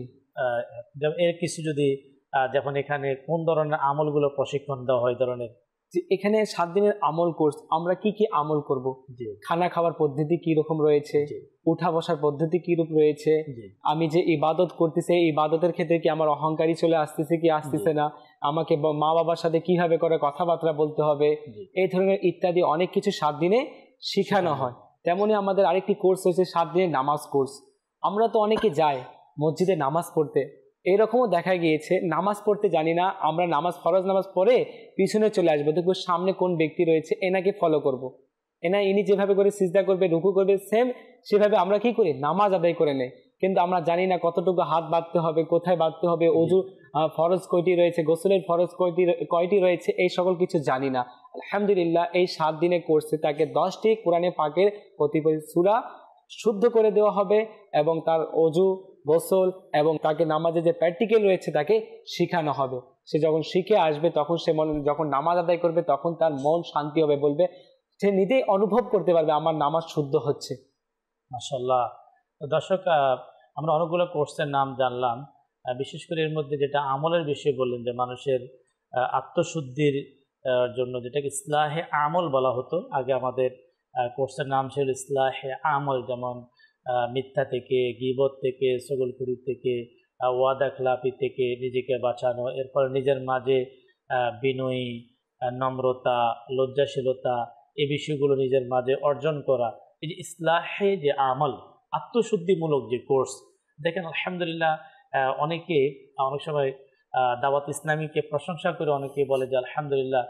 এর কিছু যদি যখন এখানে কোন ধরনের আমলগুলো প্রশিক্ষণ দেওয়া হয়, ধরনের এখানে সাত দিনের আমল কোর্স, আমরা কি কি আমল করব, খানা খাওয়ার পদ্ধতি কি রকম রয়েছে, উঠা বসার পদ্ধতি কি রূপ রয়েছে, আমি যে ইবাদত করতেছি এই ইবাদতের ক্ষেত্রে কি আমার অহংকারী চলে আসতেছে কি আসতেছে না, আমাকে মা বাবার সাথে কিভাবে করে কথাবার্তা বলতে হবে, এই ধরনের ইত্যাদি অনেক কিছু সাত দিনে শেখানো হয়। তেমনি আমাদের আরেকটি কোর্স হয়েছে সাত দিনের নামাজ কোর্স। আমরা তো অনেকে যাই মসজিদে নামাজ পড়তে, এরকমও দেখা গিয়েছে নামাজ পড়তে জানি না, আমরা নামাজ ফরজ নামাজ পড়ে পিছনে চলে আসবো, দেখবো সামনে কোন ব্যক্তি রয়েছে এনাকে ফলো করব, এনা ইনি যেভাবে করে সিজদা করবে রুকু করবে সেম সেভাবে আমরা কি করি নামাজ আদায় করে নেই, কিন্তু আমরা জানি না কতটুকু হাত বাঁধতে হবে, কোথায় বাঁধতে হবে, অজু ফরজ কয়টি রয়েছে, গোসলের ফরজ কয়টি কয়টি রয়েছে, এই সকল কিছু জানি না। আলহামদুলিল্লাহ এই সাত দিনের কোর্সে তাকে দশটি কোরআনে পাকের কতিপয় সূরা শুদ্ধ করে দেওয়া হবে এবং তার অজু গোসল এবং তাকে নামাজে যে প্র্যাকটিক্যাল রয়েছে তাকে শেখানো হবে। সে যখন শিখে আসবে তখন সে মন যখন নামাজ আদায় করবে তখন তার মন শান্তি হবে, বলবে সে নিজেই অনুভব করতে পারবে আমার নামাজ শুদ্ধ হচ্ছে। মাশাআল্লাহ। দর্শক, আমরা অনেকগুলো কোর্সের নাম জানলাম, বিশেষ করে এর মধ্যে যেটা আমলের বিষয় বললেন যে মানুষের আত্মশুদ্ধির জন্য যেটাকে ইসলাহে আমল বলা হতো, আগে আমাদের কোর্সের নাম ছিল ইসলাহে আমল, যেমন মিথ্যা থেকে, গীবত থেকে, সগলখুরি থেকে, ওয়াদা খেলাপি থেকে নিজেকে বাঁচানো, এরপর নিজের মাঝে বিনয়ী, নম্রতা, লজ্জাশীলতা এই বিষয়গুলো নিজের মাঝে অর্জন করা, এই যে ইসলাহে যে আমল, আত্মশুদ্ধিমূলক যে কোর্স। দেখেন আলহামদুলিল্লাহ অনেকে অনেক সময় দাওয়াত ইসলামীকে প্রশংসা করে অনেকে বলে যে আলহামদুলিল্লাহ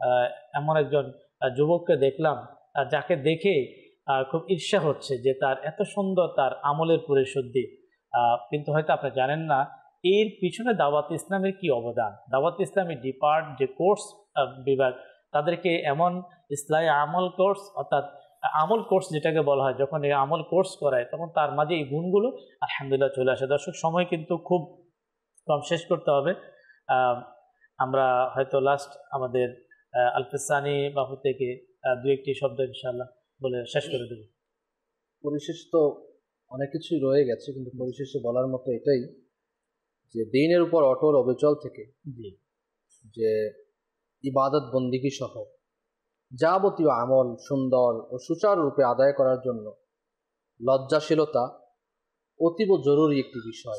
এমন একজন যুবককে দেখলাম যাকে দেখে খুব ঈর্ষা হচ্ছে যে তার এত সুন্দর তার আমলের পরিশুদ্ধি, কিন্তু হয়তো আপনি জানেন না এর পিছনে দাওয়াত ইসলামের কি অবদান। দাওয়াত ইসলামী ডিপার্ট যে কোর্স বিভাগ তাদেরকে এমন ইসলাহি আমল কোর্স অর্থাৎ আমল কোর্স যেটাকে বলা হয়, যখন এই আমল কোর্স করায় তখন তার মাঝে এই গুণগুলো আলহামদুলিল্লাহ চলে আসে। দর্শক, সময় কিন্তু খুব কম, শেষ করতে হবে। আমরা হয়তো লাস্ট আমাদের আলফিসানি বাবু থেকে দু একটি শব্দ ইনশাআল্লাহ বলে শেষ করে দেব। পরিশেষ তো অনেক কিছুই রয়ে গেছে, কিন্তু পরিশেষে বলার মতো এটাই যে দিনের উপর অটল অবিচল থেকে জি যে ইবাদত বন্দিগি সহ যাবতীয় আমল সুন্দর ও সুচারুরূপে আদায় করার জন্য লজ্জাশীলতা অতীব জরুরি একটি বিষয়।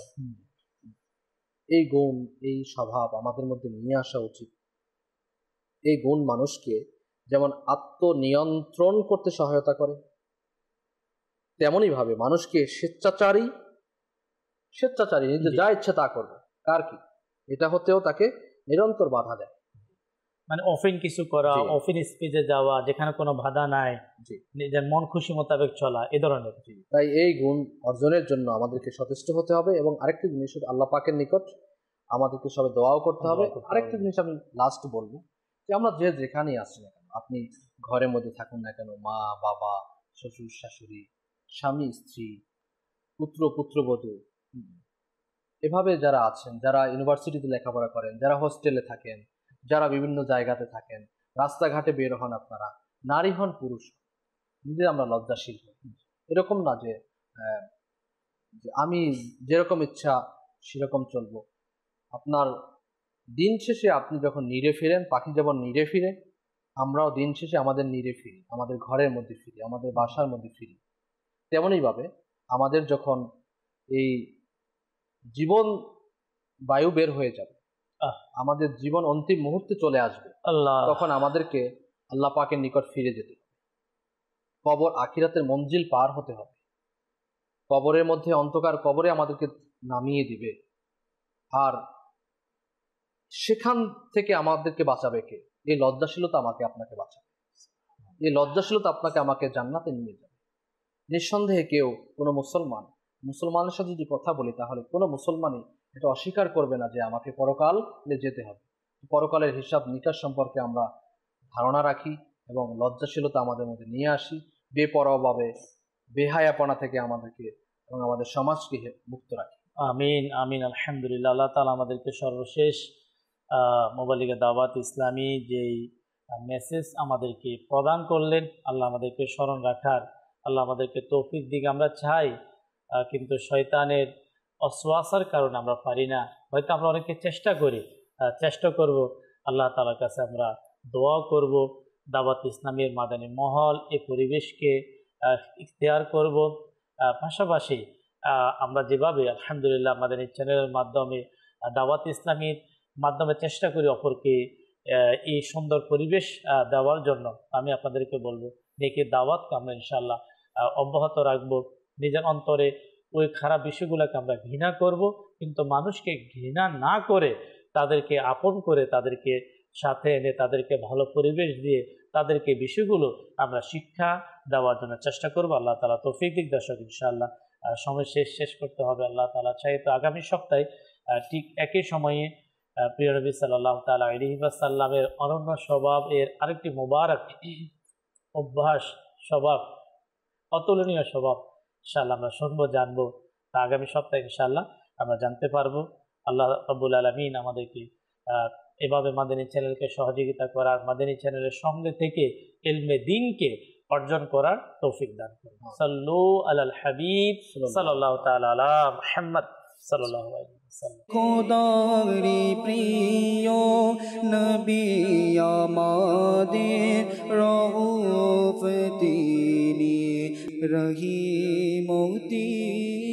এই গুণ, এই স্বভাব আমাদের মধ্যে নিয়ে আসা উচিত। এই গুণ মানুষকে যেমন আত্মনিয়ন্ত্রণ করতে সহায়তা করে, তেমনই ভাবে মানুষকে স্বেচ্ছাচারী স্বেচ্ছাচারী নিজে যা ইচ্ছা তা করবে, কার কি, এটা হতেও তাকে নিরন্তর বাধা দেয়। মানে অফিন কিছু করা, অফিন স্পিচে যাওয়া, যেখানে কোনো বাধা নাই, নিজের মন খুশি মোতাবেক চলা, এ ধরনের। তাই এই গুণ অর্জনের জন্য আমাদেরকে সচেষ্ট হতে হবে। এবং আরেকটি জিনিস, আল্লাহ পাকের নিকট আমাদেরকে সবে দোয়াও করতে হবে। আরেকটা জিনিস আমি লাস্ট বলবো, যে আমরা যে যেখানেই আসি না কেন, আপনি ঘরের মধ্যে থাকুন না কেন, মা বাবা, শ্বশুর শাশুড়ি, স্বামী স্ত্রী, পুত্র পুত্রবধূ, এভাবে যারা আছেন, যারা ইউনিভার্সিটিতে লেখাপড়া করেন, যারা হোস্টেলে থাকেন, যারা বিভিন্ন জায়গাতে থাকেন, রাস্তাঘাটে বের হন, আপনারা নারী হন পুরুষ, নিজে আমরা লজ্জাশীল হই। এরকম না যে আমি যেরকম ইচ্ছা সেরকম চলবো। আপনার দিন শেষে আপনি যখন নিরে ফিরেন, পাখি যেমন নিরে ফিরে, আমরাও দিন শেষে আমাদের নিরে ফিরি, আমাদের ঘরের মধ্যে ফিরি, আমাদের বাসার মধ্যে ফিরি। তেমনইভাবে আমাদের যখন এই জীবন বায়ু বের হয়ে যাবে, আমাদের জীবন অন্তিম মুহূর্তে চলে আসবে, তখন আমাদেরকে আল্লাহ পাকের নিকট ফিরে যেতে হবে। কবর আখিরাতের মঞ্জিল পার হতে হবে। কবরের মধ্যে অন্ধকার কবরে আমাদেরকে নামিয়ে দিবে, আর সেখান থেকে আমাদেরকে বাঁচাবে কে? এই লজ্জাশীলতা আমাকে আপনাকে বাঁচাবে। এই লজ্জাশীলতা আপনাকে আমাকে জান্নাতে নিয়ে যাবে। নিঃসন্দেহে কেউ, কোনো মুসলমান মুসলমানের সাথে যদি কথা বলি, তাহলে কোনো মুসলমানই এটা অস্বীকার করবে না যে আমাকে পরকালে যেতে হবে। পরকালের হিসাব নিকাশ সম্পর্কে আমরা ধারণা রাখি এবং লজ্জাশীলতা আমাদের মধ্যে নিয়ে আসি। বেপরোয়াভাবে, বেহায়াপনা থেকে আমাদেরকে এবং আমাদের সমাজকে মুক্ত রাখি। আমিন আমিন। আলহামদুলিল্লাহ, আল্লাহ তাআলা আমাদেরকে সর্বশেষ মোবালিগা দাওয়াত ইসলামী যেই মেসেজ আমাদেরকে প্রদান করলেন, আল্লাহ আমাদেরকে স্মরণ রাখার, আল্লাহ আমাদেরকে তৌফিক দিক। আমরা চাই, কিন্তু শয়তানের অসওয়াসার কারণে আমরা পারি না। হয়তো আমরা অনেকে চেষ্টা করি, চেষ্টা করব, আল্লাহ তাআলার কাছে আমরা দোয়া করব, দাওয়াত ইসলামের মাদানী মহল এই পরিবেশকে ইখতিয়ার করব। পাশাপাশি আমরা যেভাবে আলহামদুলিল্লাহ মাদানী চ্যানেলের মাধ্যমে দাওয়াত ইসলামীর মাধ্যমে চেষ্টা করি অপরকে এই সুন্দর পরিবেশ দেওয়ার জন্য, আমি আপনাদেরকে বলবো নেকির দাওয়াতকে আমরা ইনশাআল্লাহ অব্যাহত রাখবো। নিজের অন্তরে ওই খারাপ বিষয়গুলোকে আমরা ঘৃণা করব, কিন্তু মানুষকে ঘৃণা না করে তাদেরকে আপন করে, তাদেরকে সাথে এনে, তাদেরকে ভালো পরিবেশ দিয়ে তাদেরকে বিষয়গুলো আমরা শিক্ষা দেওয়ার জন্য চেষ্টা করব। আল্লাহ তাআলা তৌফিক দিক। দর্শক, ইনশাআল্লাহ সময় শেষ শেষ করতে হবে। আল্লাহ তাআলা চাই তো আগামী সপ্তাহে ঠিক একই সময়ে প্রিয় নবী সাল্লাল্লাহু তাআলা আলাইহি ওয়াসাল্লামের অনন্য স্বভাব এর আরেকটি মুবারক অভ্যাস, স্বভাব, অতুলনীয় স্বভাব ইনশাআল্লাহ আমরা শুনবো, জানবো। তা আগামী সপ্তাহে ইনশাআল্লাহ আমরা জানতে পারবো। আল্লাহ রাব্বুল আলামিন আমাদেরকে এভাবে মাদানী চ্যানেলকে সহযোগিতা করার, মাদানী চ্যানেলের সঙ্গে থেকে ইলমে দ্বীনকে অর্জন করার তৌফিক দান করুন। সাল্লু আলাল হাবিব সাল্লাল্লাহু তাআলা আলা মুহাম্মদ সাল্লাল্লাহু আলাইহি ওয়াসাল্লাম। খোদার প্রিয় নবী আমাদের রউফ তিনি রহিম তিনি।